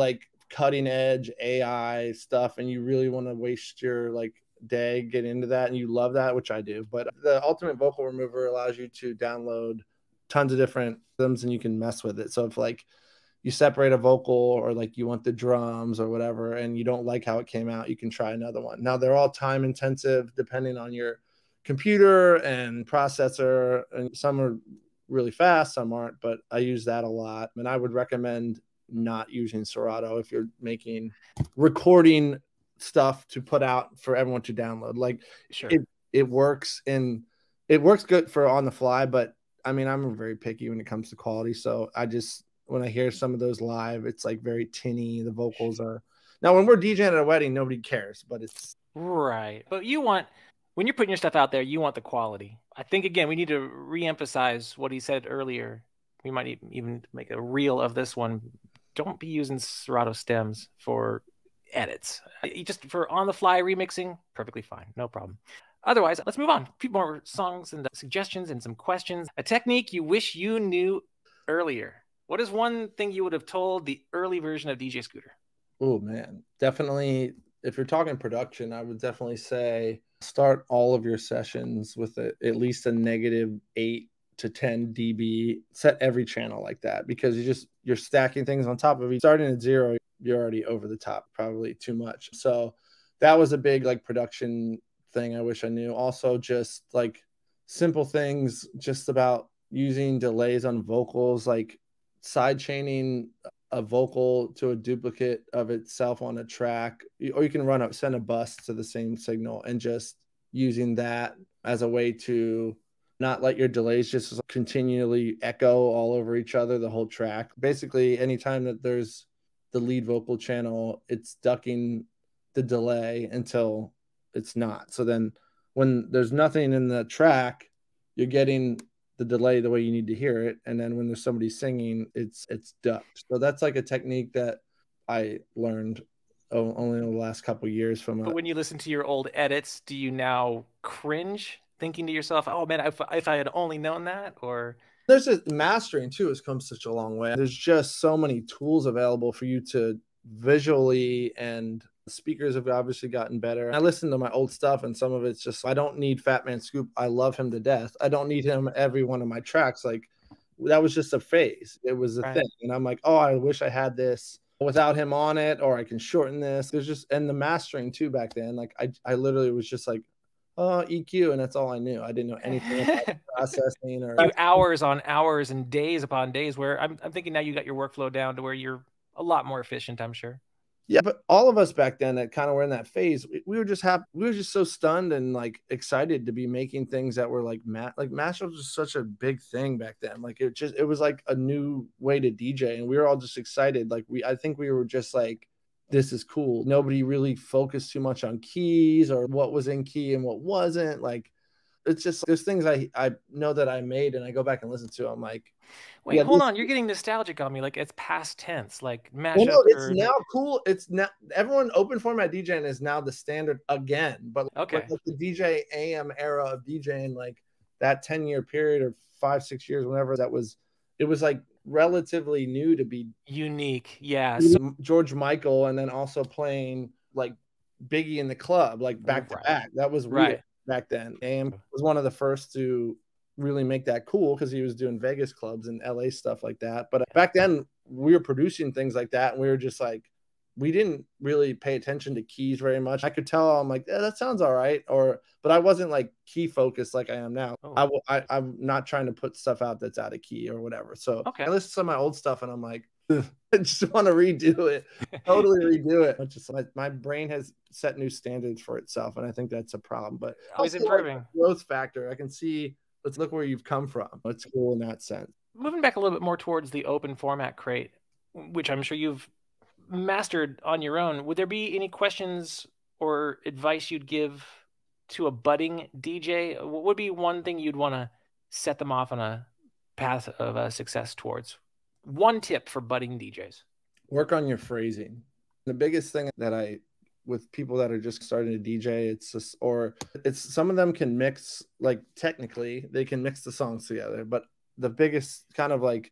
cutting edge A I stuff and you really want to waste your like day get into that and you love that, which I do. But the Ultimate Vocal Remover allows you to download tons of different rhythms and you can mess with it. So if like you separate a vocal or like you want the drums or whatever and you don't like how it came out, you can try another one. Now they're all time intensive depending on your computer and processor, and some are really fast, some aren't, but I use that a lot. And I would recommend not using Serato if you're making recording stuff to put out for everyone to download. Like Sure. it it works in it works good for on the fly, but I mean I'm very picky when it comes to quality. So I just when I hear some of those live, it's like very tinny. The vocals are now when we're DJing at a wedding, nobody cares, but it's right. But you want when you're putting your stuff out there, you want the quality. I think again we need to re-emphasize what he said earlier. We might even make a reel of this one. Don't be using Serato stems for edits. Just for on-the-fly remixing, perfectly fine, no problem. Otherwise, let's move on. A few more songs and suggestions and some questions. A technique you wish you knew earlier. What is one thing you would have told the early version of D J Scooter? Oh, man. Definitely, if you're talking production, I would definitely say start all of your sessions with a, at least a negative eight to ten D B. Set every channel like that because you just, you're stacking things on top of each. Starting at zero, you're already over the top, probably too much. So that was a big like production thing I wish I knew. Also, just like simple things just about using delays on vocals, like side chaining a vocal to a duplicate of itself on a track, or you can run up, send a bus to the same signal and just using that as a way to not let your delays just continually echo all over each other the whole track. Basically, anytime that there's the lead vocal channel, it's ducking the delay until it's not. So then when there's nothing in the track, you're getting the delay the way you need to hear it. And then when there's somebody singing, it's it's ducked. So that's like a technique that I learned only in the last couple of years from a, but when you listen to your old edits, do you now cringe thinking to yourself, oh man, if, if I had only known that? Or there's a mastering too has come such a long way. There's just so many tools available for you to visually, and speakers have obviously gotten better. I listen to my old stuff and some of it's just, I don't need Fat Man Scoop. I love him to death. I don't need him every one of my tracks. Like that was just a phase. It was a right. thing. And I'm like, oh, I wish I had this without him on it, or I can shorten this. There's just, and the mastering too back then. Like I, I literally was just like, oh, E Q, and that's all I knew. I didn't know anything about processing or hours on hours and days upon days. Where I'm, I'm thinking now you got your workflow down to where you're a lot more efficient, I'm sure. Yeah, but all of us back then that kind of were in that phase, we, we were just happy. We were just so stunned and like excited to be making things that were like mat like mashups was such a big thing back then. Like it just it was like a new way to D J, and we were all just excited. Like we, I think we were just like, this is cool. Nobody really focused too much on keys or what was in key and what wasn't. Like it's just there's things I I know that I made and I go back and listen to. I'm like, wait, yeah, hold this, on, you're getting nostalgic on me. Like it's past tense, like mashup. Well, no, it's or... now cool. It's now everyone open format DJing is now the standard again. But okay, like the D J A M era of DJing, like that ten year period or five six years, whenever that was, it was like relatively new to be unique. Yeah, so, George Michael, and then also playing like Biggie in the club, like back to right. back. That was weird right. back then. A M was one of the first to really make that cool because he was doing Vegas clubs and L A stuff like that. But back then we were producing things like that, and we were just like, we didn't really pay attention to keys very much. I could tell I'm like, yeah, that sounds all right, or but I wasn't like key focused like I am now. Oh. I will, I, I'm not trying to put stuff out that's out of key or whatever. So okay. I listen to some of my old stuff and I'm like, I just want to redo it, totally redo it. It's just my, my brain has set new standards for itself, and I think that's a problem. But always improving. Like growth factor. I can see. Let's look where you've come from. It's cool in that sense. Moving back a little bit more towards the open format crate, which I'm sure you've mastered on your own. Would there be any questions or advice you'd give to a budding D J? What would be one thing you'd want to set them off on a path of uh, success towards? One tip for budding D Js. Work on your phrasing. The biggest thing that I with people that are just starting to D J, it's just, or it's some of them can mix, like technically they can mix the songs together, but the biggest kind of like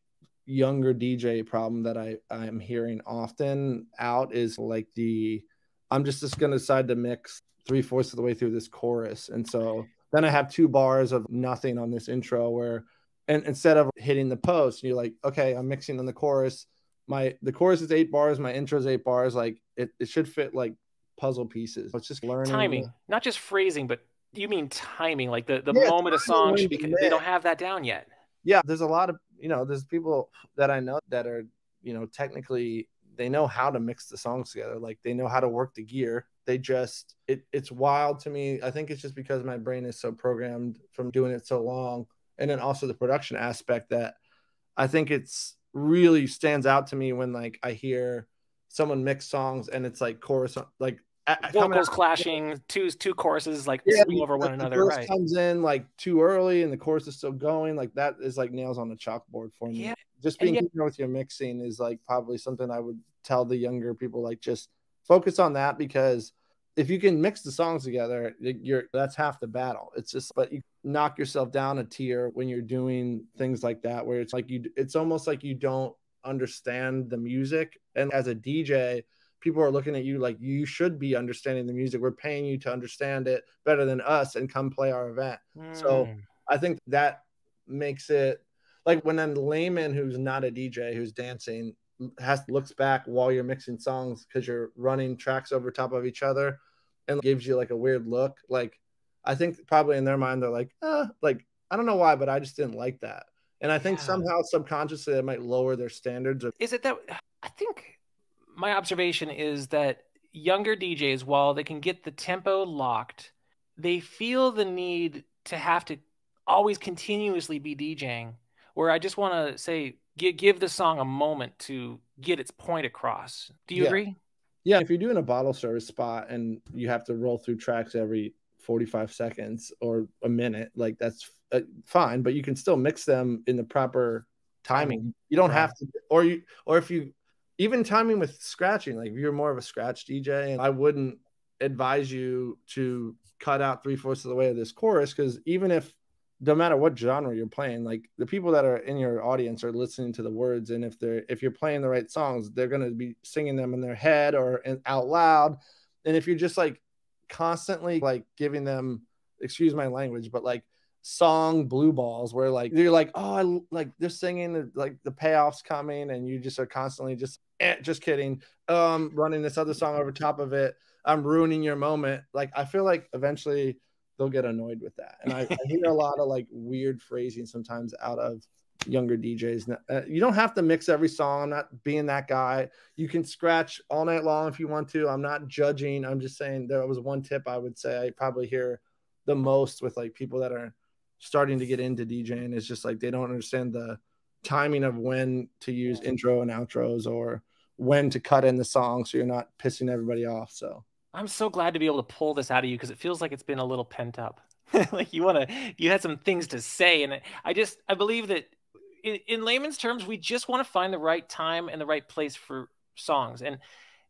younger D J problem that I I'm hearing often out is like the I'm just just gonna decide to mix three fourths of the way through this chorus, and so then I have two bars of nothing on this intro where, and instead of hitting the post, you're like, okay, I'm mixing on the chorus. My the chorus is eight bars, my intro is eight bars. Like it, it should fit like puzzle pieces. It's just learning timing, the, not just phrasing, but you mean timing, like the the yeah, moment a song should be. the They don't have that down yet. Yeah, there's a lot of, you know, there's people that I know that are, you know, technically they know how to mix the songs together. Like they know how to work the gear. They just, it, it's wild to me. I think it's just because my brain is so programmed from doing it so long. And then also the production aspect that I think it's really stands out to me when like I hear someone mix songs and it's like chorus, like vocals clashing, two two choruses like yeah, over one another. The verse right, comes in like too early, and the chorus is still going. Like that is like nails on the chalkboard for me. Yeah. Just being yeah. here with your mixing is like probably something I would tell the younger people. Like just focus on that, because if you can mix the songs together, you're that's half the battle. It's just, but you knock yourself down a tier when you're doing things like that, where it's like you, it's almost like you don't understand the music, and as a D J. People are looking at you like you should be understanding the music. We're paying you to understand it better than us and come play our event. Mm. So I think that makes it like when a layman who's not a D J who's dancing has looks back while you're mixing songs because you're running tracks over top of each other and gives you like a weird look. Like I think probably in their mind they're like, uh, like I don't know why, but I just didn't like that. And I think yeah. somehow subconsciously it might lower their standards. Of- Is it that I think my observation is that younger D Js, while they can get the tempo locked, they feel the need to have to always continuously be DJing, where I just want to say, give, give the song a moment to get its point across. Do you yeah. agree? Yeah. If you're doing a bottle service spot and you have to roll through tracks every forty-five seconds or a minute, like that's uh, fine, but you can still mix them in the proper timing. You don't right. have to, or you, or if you, even timing with scratching, like if you're more of a scratch D J, and I wouldn't advise you to cut out three fourths of the way of this chorus, because even if, no matter what genre you're playing, like the people that are in your audience are listening to the words, and if they're if you're playing the right songs, they're going to be singing them in their head or in, out loud. And if you're just like constantly like giving them, excuse my language, but like song blue balls where like you're like, oh, I like they're singing, like the payoff's coming, and you just are constantly just eh, just kidding, um running this other song over top of it, I'm ruining your moment. Like I feel like eventually they'll get annoyed with that. And I, I hear a lot of like weird phrasing sometimes out of younger D Js. Uh, you don't have to mix every song. I'm not being that guy. You can scratch all night long if you want to. I'm not judging. I'm just saying there was one tip I would say I probably hear the most with like people that are starting to get into DJing is just like they don't understand the timing of when to use intro and outros or when to cut in the song so you're not pissing everybody off. So I'm so glad to be able to pull this out of you, because it feels like it's been a little pent up. Like you want to, you had some things to say, and I just I believe that in, in layman's terms, we just want to find the right time and the right place for songs. And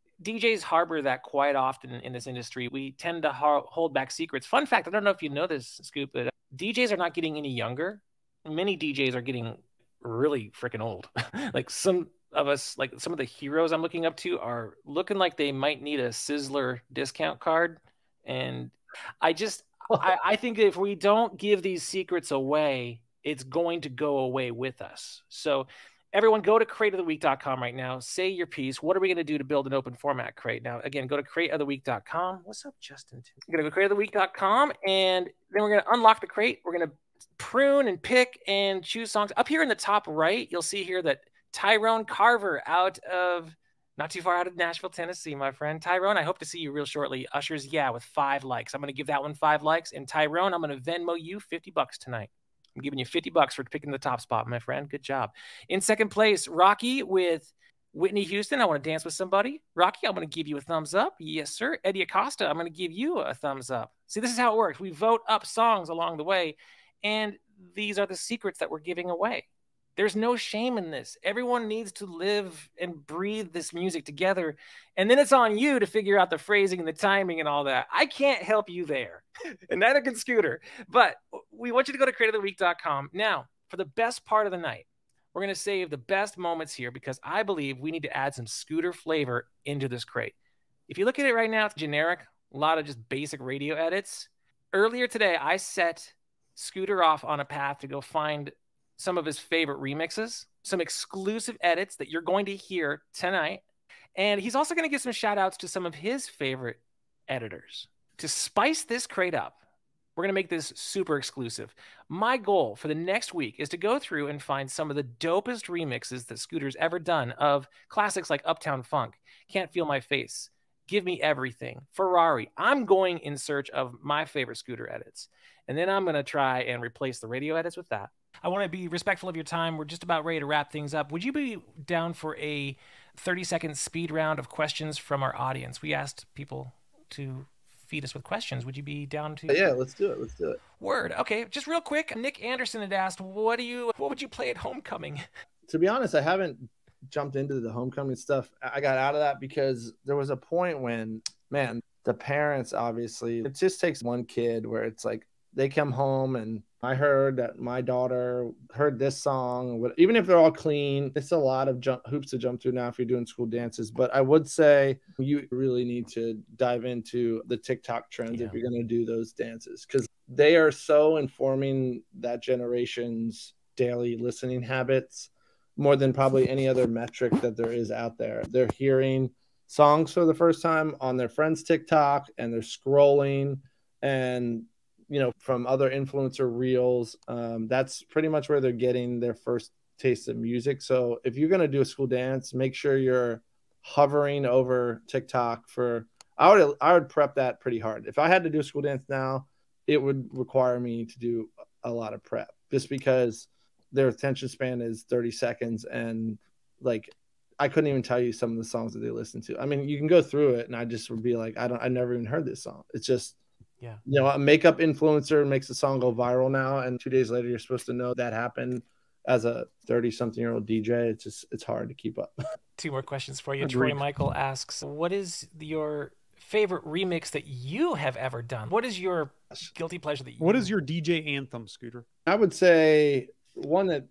D Js harbor that quite often in this industry. We tend to hold back secrets. Fun fact, I don't know if you know this, Scoop, but D Js are not getting any younger. Many D Js are getting really freaking old. Like some of us, like some of the heroes I'm looking up to are looking like they might need a Sizzler discount card. And I just, I, I think if we don't give these secrets away, it's going to go away with us. So everyone, go to crate of the week dot com right now. Say your piece. What are we going to do to build an open format crate? Now, again, go to crate of the week dot com. What's up, Justin? We're going to go crate of the week dot com, and then we're going to unlock the crate. We're going to prune and pick and choose songs. Up here in the top right, you'll see here that Tyrone Carver out of not too far out of Nashville, Tennessee, my friend. Tyrone, I hope to see you real shortly. Ushers, yeah, with five likes. I'm going to give that one five likes. And Tyrone, I'm going to Venmo you fifty bucks tonight. I'm giving you fifty bucks for picking the top spot, my friend. Good job. In second place, Rocky with Whitney Houston. I want to dance with somebody. Rocky, I'm going to give you a thumbs up. Yes, sir. Eddie Acosta, I'm going to give you a thumbs up. See, this is how it works. We vote up songs along the way, and these are the secrets that we're giving away. There's no shame in this. Everyone needs to live and breathe this music together. And then it's on you to figure out the phrasing and the timing and all that. I can't help you there. And neither can Scooter. But we want you to go to crate of the week dot com. Now, for the best part of the night, we're going to save the best moments here because I believe we need to add some Scooter flavor into this crate. If you look at it right now, it's generic, a lot of just basic radio edits. Earlier today, I set Scooter off on a path to go find some of his favorite remixes, some exclusive edits that you're going to hear tonight. And he's also going to give some shout outs to some of his favorite editors. To spice this crate up, we're going to make this super exclusive. My goal for the next week is to go through and find some of the dopest remixes that Scooter's ever done of classics like Uptown Funk, Can't Feel My Face, Give Me Everything, Ferrari. I'm going in search of my favorite Scooter edits. And then I'm going to try and replace the radio edits with that. I want to be respectful of your time. We're just about ready to wrap things up. Would you be down for a thirty second speed round of questions from our audience? We asked people to feed us with questions. Would you be down to? Yeah, let's do it. Let's do it. Word. Okay, just real quick. Nick Anderson had asked, "What do you? What would you play at homecoming?" To be honest, I haven't jumped into the homecoming stuff. I got out of that because there was a point when, man, the parents obviously, it just takes one kid where it's like they come home and I heard that my daughter heard this song. Even if they're all clean, it's a lot of jump, hoops to jump through now if you're doing school dances. But I would say you really need to dive into the TikTok trends yeah. if you're going to do those dances, because they are so informing that generation's daily listening habits more than probably any other metric that there is out there. They're hearing songs for the first time on their friends' TikTok, and they're scrolling and you know, from other influencer reels. Um, that's pretty much where they're getting their first taste of music. So if you're going to do a school dance, make sure you're hovering over TikTok for, I would, I would prep that pretty hard. If I had to do a school dance now, it would require me to do a lot of prep just because their attention span is thirty seconds. And like, I couldn't even tell you some of the songs that they listen to. I mean, you can go through it and I just would be like, I don't, I never even heard this song. It's just, yeah, you know, a makeup influencer makes a song go viral now, and two days later you're supposed to know that happened. As a thirty-something-year-old D J, it's just it's hard to keep up. Two more questions for you. Agreed. Troy Michael asks, "What is your favorite remix that you have ever done? What is your guilty pleasure that you?" What is your D J anthem, Scooter? I would say one that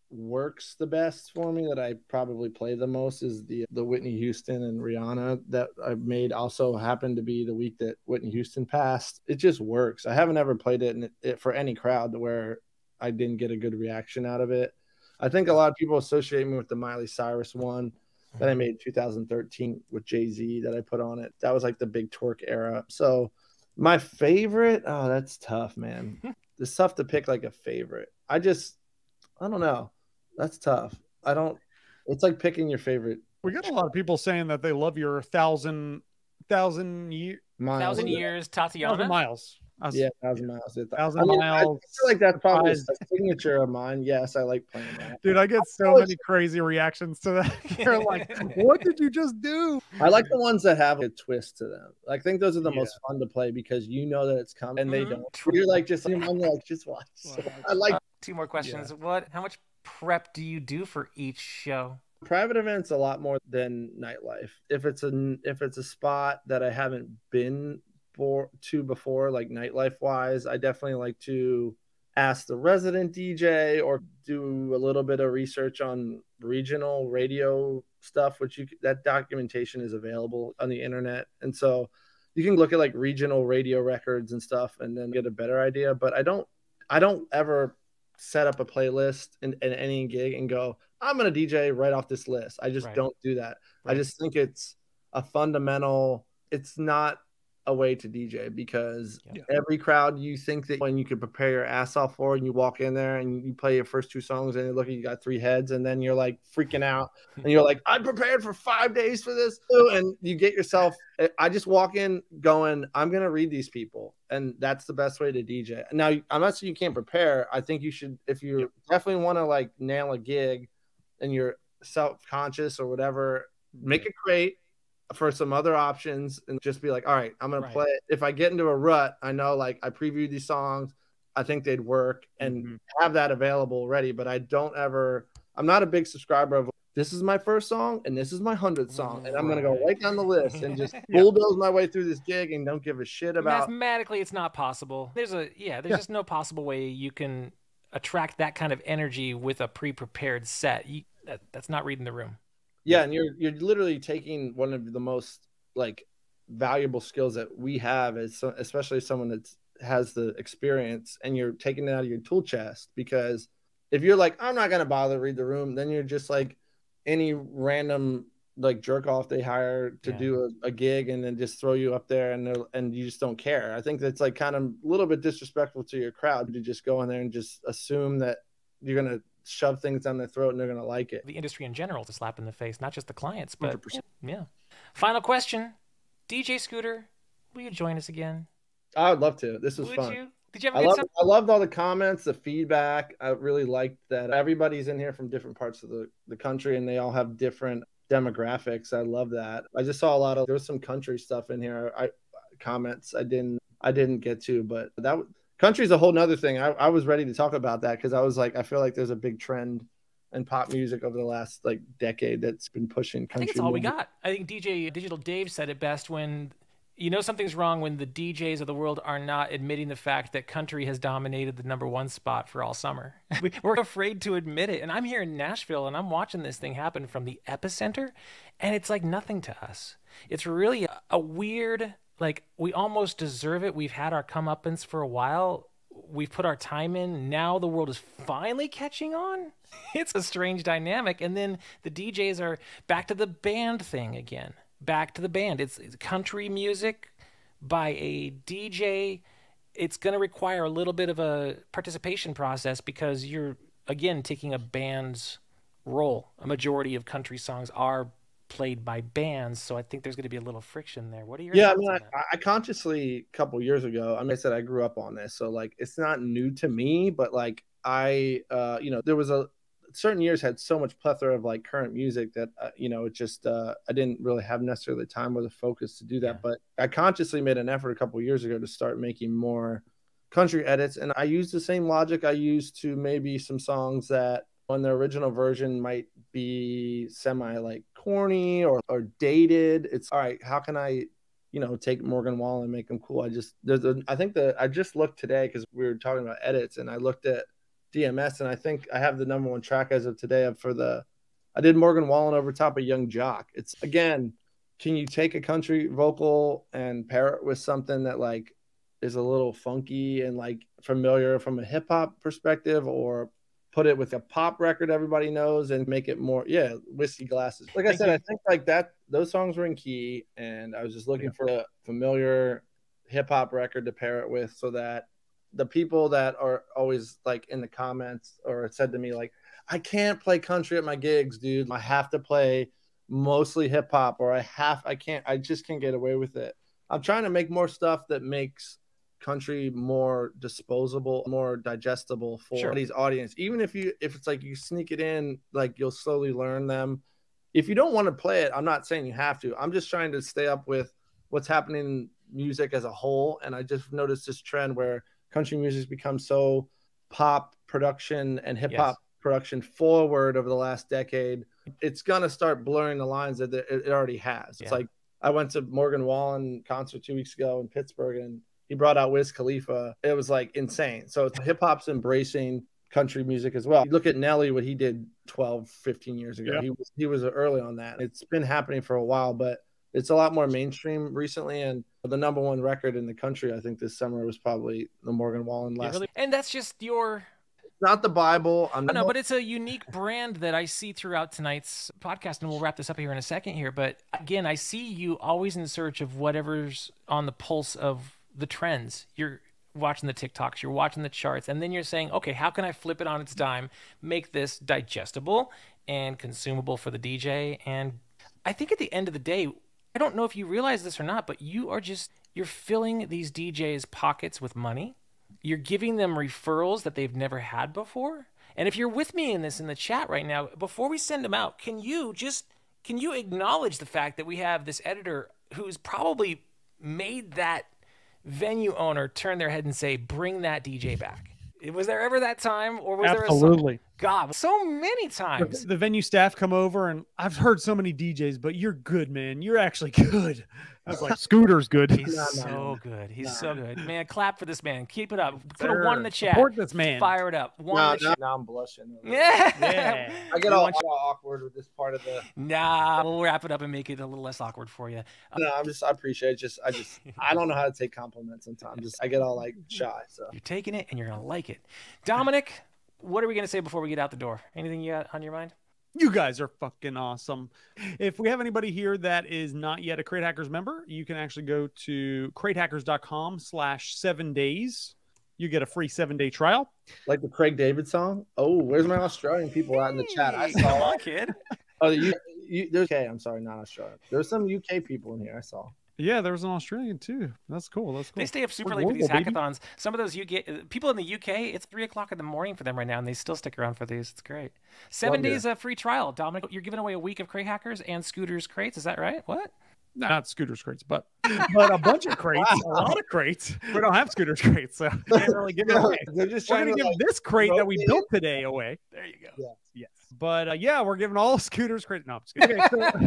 works the best for me, that I probably play the most, is the the Whitney Houston and Rihanna that I've made. Also happened to be the week that Whitney Houston passed. It just works. I haven't ever played it, in it for any crowd where I didn't get a good reaction out of it. I think a lot of people associate me with the Miley Cyrus one that I made in two thousand thirteen with Jay-Z that I put on it. That was like the big twerk era. So my favorite, oh, that's tough, man. It's tough to pick like a favorite. I just, I don't know. That's tough. I don't, it's like picking your favorite. We got a lot of people saying that they love your thousand, thousand year, miles. Thousand years, Tatiana. Thousand miles. Was, yeah, thousand miles. Thousand I mean, miles. I feel like that's probably a signature of mine. Yes, I like playing that. Dude, I get so many crazy reactions to that. You're like, what did you just do? I like the ones that have a twist to them. I think those are the yeah. most fun to play because you know that it's coming and mm-hmm. they don't. You're like, just, you're like, just watch. So I like. Uh, two more questions. Yeah. What? How much prep do you do for each show? Private events a lot more than nightlife. If it's a if it's a spot that I haven't been for to before, like nightlife wise, I definitely like to ask the resident D J or do a little bit of research on regional radio stuff, which you that documentation is available on the internet, and so you can look at like regional radio records and stuff and then get a better idea. But I don't I don't ever set up a playlist in, in any gig and go, I'm going to D J right off this list. I just right. don't do that. Right. I just think it's a fundamental, it's not a way to D J because yeah. every crowd you think that when you could prepare your ass off for and you walk in there and you play your first two songs and you look, you got three heads and then you're like freaking out and you're like, I prepared for five days for this. And you get yourself, I just walk in going, I'm going to read these people. And that's the best way to D J. Now, I'm not saying you can't prepare. I think you should, if you yep. definitely want to like nail a gig and you're self-conscious or whatever, make a crate for some other options and just be like, all right, I'm going right. to play it. If I get into a rut, I know like I previewed these songs, I think they'd work and mm-hmm. have that available ready. But I don't ever, I'm not a big subscriber of this is my first song and this is my hundredth song. And I'm going to go right down the list and just yeah. bulldoze my way through this gig and don't give a shit about. Mathematically, it's not possible. There's a, yeah, there's yeah. just no possible way you can attract that kind of energy with a pre-prepared set. You, that, that's not reading the room. Yeah, and you're you're literally taking one of the most like valuable skills that we have, as especially someone that has the experience, and you're taking it out of your tool chest. Because if you're like, I'm not gonna bother to read the room, then you're just like any random like jerk off they hire to yeah. do a, a gig and then just throw you up there and and you just don't care. I think that's like kind of a little bit disrespectful to your crowd to just go in there and just assume that you're gonna shove things down their throat and they're gonna like it. The industry in general is a slap in the face, not just the clients, but one hundred percent. Yeah. Final question, D J Scooter, will you join us again? I would love to. This was would fun. You? Did you have a I good loved, time? I loved all the comments, the feedback. I really liked that everybody's in here from different parts of the, the country and they all have different demographics. I love that. I just saw a lot of, there was some country stuff in here. I comments I didn't I didn't get to, but that country's a whole nother thing. I, I was ready to talk about that because I was like, I feel like there's a big trend in pop music over the last like decade that's been pushing country. I think it's all music. we got. I think D J Digital Dave said it best when you know something's wrong when the D Js of the world are not admitting the fact that country has dominated the number one spot for all summer. We're afraid to admit it. And I'm here in Nashville and I'm watching this thing happen from the epicenter and it's like nothing to us. It's really a, a weird, like we almost deserve it. We've had our comeuppance for a while. We've put our time in. Now the world is finally catching on. It's a strange dynamic. And then the D Js are back to the band thing again. Back to the band. It's, it's country music by a D J. It's going to require a little bit of a participation process because you're, again, taking a band's role. A majority of country songs are played by bands, so I think there's going to be a little friction there. What are your yeah, I thoughts mean, on I, that? I consciously, a couple years ago, I mean, I said I grew up on this, so like it's not new to me, but like I, uh, you know, there was a, certain years had so much plethora of like current music that uh, you know it just uh I didn't really have necessarily the time or the focus to do that. Yeah. But I consciously made an effort a couple of years ago to start making more country edits, and I used the same logic I used to maybe some songs that on the original version might be semi like corny or, or dated. It's all right, how can I you know take Morgan Wallen and make them cool? I just there's a, I think that I just looked today because we were talking about edits and I looked at D M S, and I think I have the number one track as of today for the, I did Morgan Wallen over top of Young Jock. It's again, can you take a country vocal and pair it with something that like is a little funky and like familiar from a hip hop perspective, or put it with a pop record everybody knows and make it more, yeah, Whiskey Glasses. Like I said, I think like that, those songs were in key, and I was just looking for a familiar hip hop record to pair it with so that the people that are always like in the comments or said to me like, I can't play country at my gigs, dude. I have to play mostly hip hop, or I have, I can't, I just can't get away with it. I'm trying to make more stuff that makes country more disposable, more digestible for sure. These audience. Even if you, if it's like you sneak it in, like you'll slowly learn them. If you don't want to play it, I'm not saying you have to. I'm just trying to stay up with what's happening in music as a whole. And I just noticed this trend where country music's become so pop production and hip hop yes. production forward over the last decade. It's going to start blurring the lines that it already has. Yeah. It's like I went to Morgan Wallen concert two weeks ago in Pittsburgh and he brought out Wiz Khalifa. It was like insane. So hip hop's embracing country music as well. You look at Nelly, what he did twelve, fifteen years ago. Yeah. He was, he was early on that. It's been happening for a while, but it's a lot more mainstream recently, and the number one record in the country, I think, this summer was probably the Morgan Wallen last. Really? And that's just your... Not the Bible. I'm not... No, but it's a unique brand that I see throughout tonight's podcast, and we'll wrap this up here in a second here. But again, I see you always in search of whatever's on the pulse of the trends. You're watching the TikToks, you're watching the charts, and then you're saying, okay, how can I flip it on its dime, make this digestible and consumable for the D J? And I think at the end of the day, I don't know if you realize this or not, but you are just, you're filling these D Js' pockets with money. You're giving them referrals that they've never had before. And if you're with me in this in the chat right now, before we send them out, can you just, can you acknowledge the fact that we have this editor who's probably made that venue owner turn their head and say, bring that D J back? Was there ever that time, or was Absolutely. there a God, so many times. The venue staff come over, and I've heard so many D Js, but you're good, man. You're actually good. was like, Scooter's good. He's No, no, so no. good. He's No. so good. Man, clap for this man. Keep it up. Put Sir. a one in the chat. Support this man. Fire it up. One No, in the no, chat. now I'm blushing. Yeah. Yeah. I get We all, want you- all awkward with this part of the. Nah, we'll wrap it up and make it a little less awkward for you. No, I'm just. I appreciate it. Just. I just. I don't know how to take compliments sometimes. Just. I get all like shy. So. You're taking it and you're going to like it. Dominic, what are we going to say before we get out the door? Anything you got on your mind? You guys are fucking awesome. If we have anybody here that is not yet a Crate Hackers member, you can actually go to cratehackers.com slash seven days. You get a free seven day trial. Like the Craig David song. Oh, where's my Australian people out in the chat? I Hey, come saw. on, kid. Oh, you. you there's okay. I'm sorry, not Australian. There's some U K people in here. I saw. Yeah, there was an Australian too. That's cool. That's cool. They stay up super We're late for these global, baby. hackathons. Some of those U K people in the U K, it's three o'clock in the morning for them right now, and they still stick around for these. It's great. Seven Love days of free trial. Dominic, you're giving away a week of Crate Hackers and Scooters crates. Is that right? What? No, not Scooters crates, but but a bunch of crates, a lot of crates. We don't have Scooters crates, so can't really give it away. They're just We're trying gonna to give like, this crate that we rotate built today away. There you go. Yeah. Yes, but uh, yeah, we're giving all Scooters crates. No, I'm just kidding.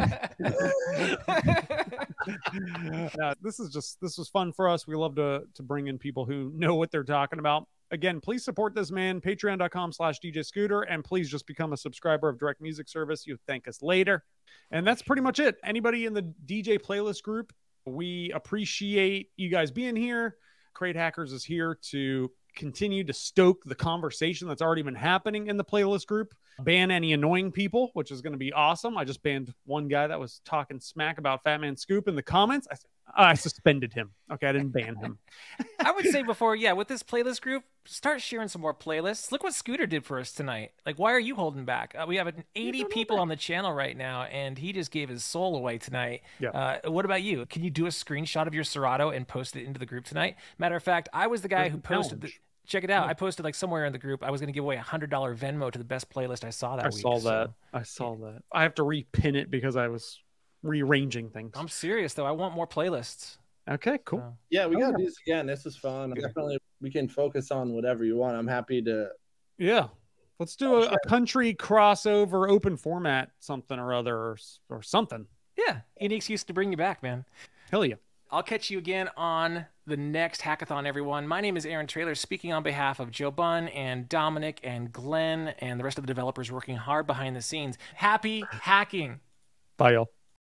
Okay, so- no, this is just this was fun for us. We love to to bring in people who know what they're talking about. Again, please support this man, patreon.com slash DJ Scooter, and please just become a subscriber of Direct Music Service. You thank us later. And that's pretty much it. Anybody in the D J playlist group, we appreciate you guys being here. Crate Hackers is here to continue to stoke the conversation that's already been happening in the playlist group. Ban any annoying people, which is going to be awesome. I just banned one guy that was talking smack about Fat Man Scoop in the comments. I, I suspended him. Okay, I didn't ban him. I would say before, yeah, with this playlist group, start sharing some more playlists. Look what Scooter did for us tonight. Like, why are you holding back? Uh, we have eighty people on the channel right now, and he just gave his soul away tonight. Yeah. Uh, what about you? Can you do a screenshot of your Serato and post it into the group tonight? Matter of fact, I was the guy There's who a posted the. challenge. Check it out. I posted like somewhere in the group. I was going to give away a hundred dollar Venmo to the best playlist I saw that I week. saw so- that. I saw that. I have to repin it because I was rearranging things. I'm serious though. I want more playlists. Okay, cool. So- Yeah, we Oh, gotta yeah. do this again. This is fun. Definitely, we can focus on whatever you want. I'm happy to. Yeah. Let's do a, a country crossover open format something or other or, s- or something. Yeah, any excuse to bring you back, man. Hell yeah. I'll catch you again on the next hackathon, everyone. My name is Aaron Traylor, speaking on behalf of Joe Bunn and Dominic and Glenn and the rest of the developers working hard behind the scenes. Happy hacking. Bye, y'all.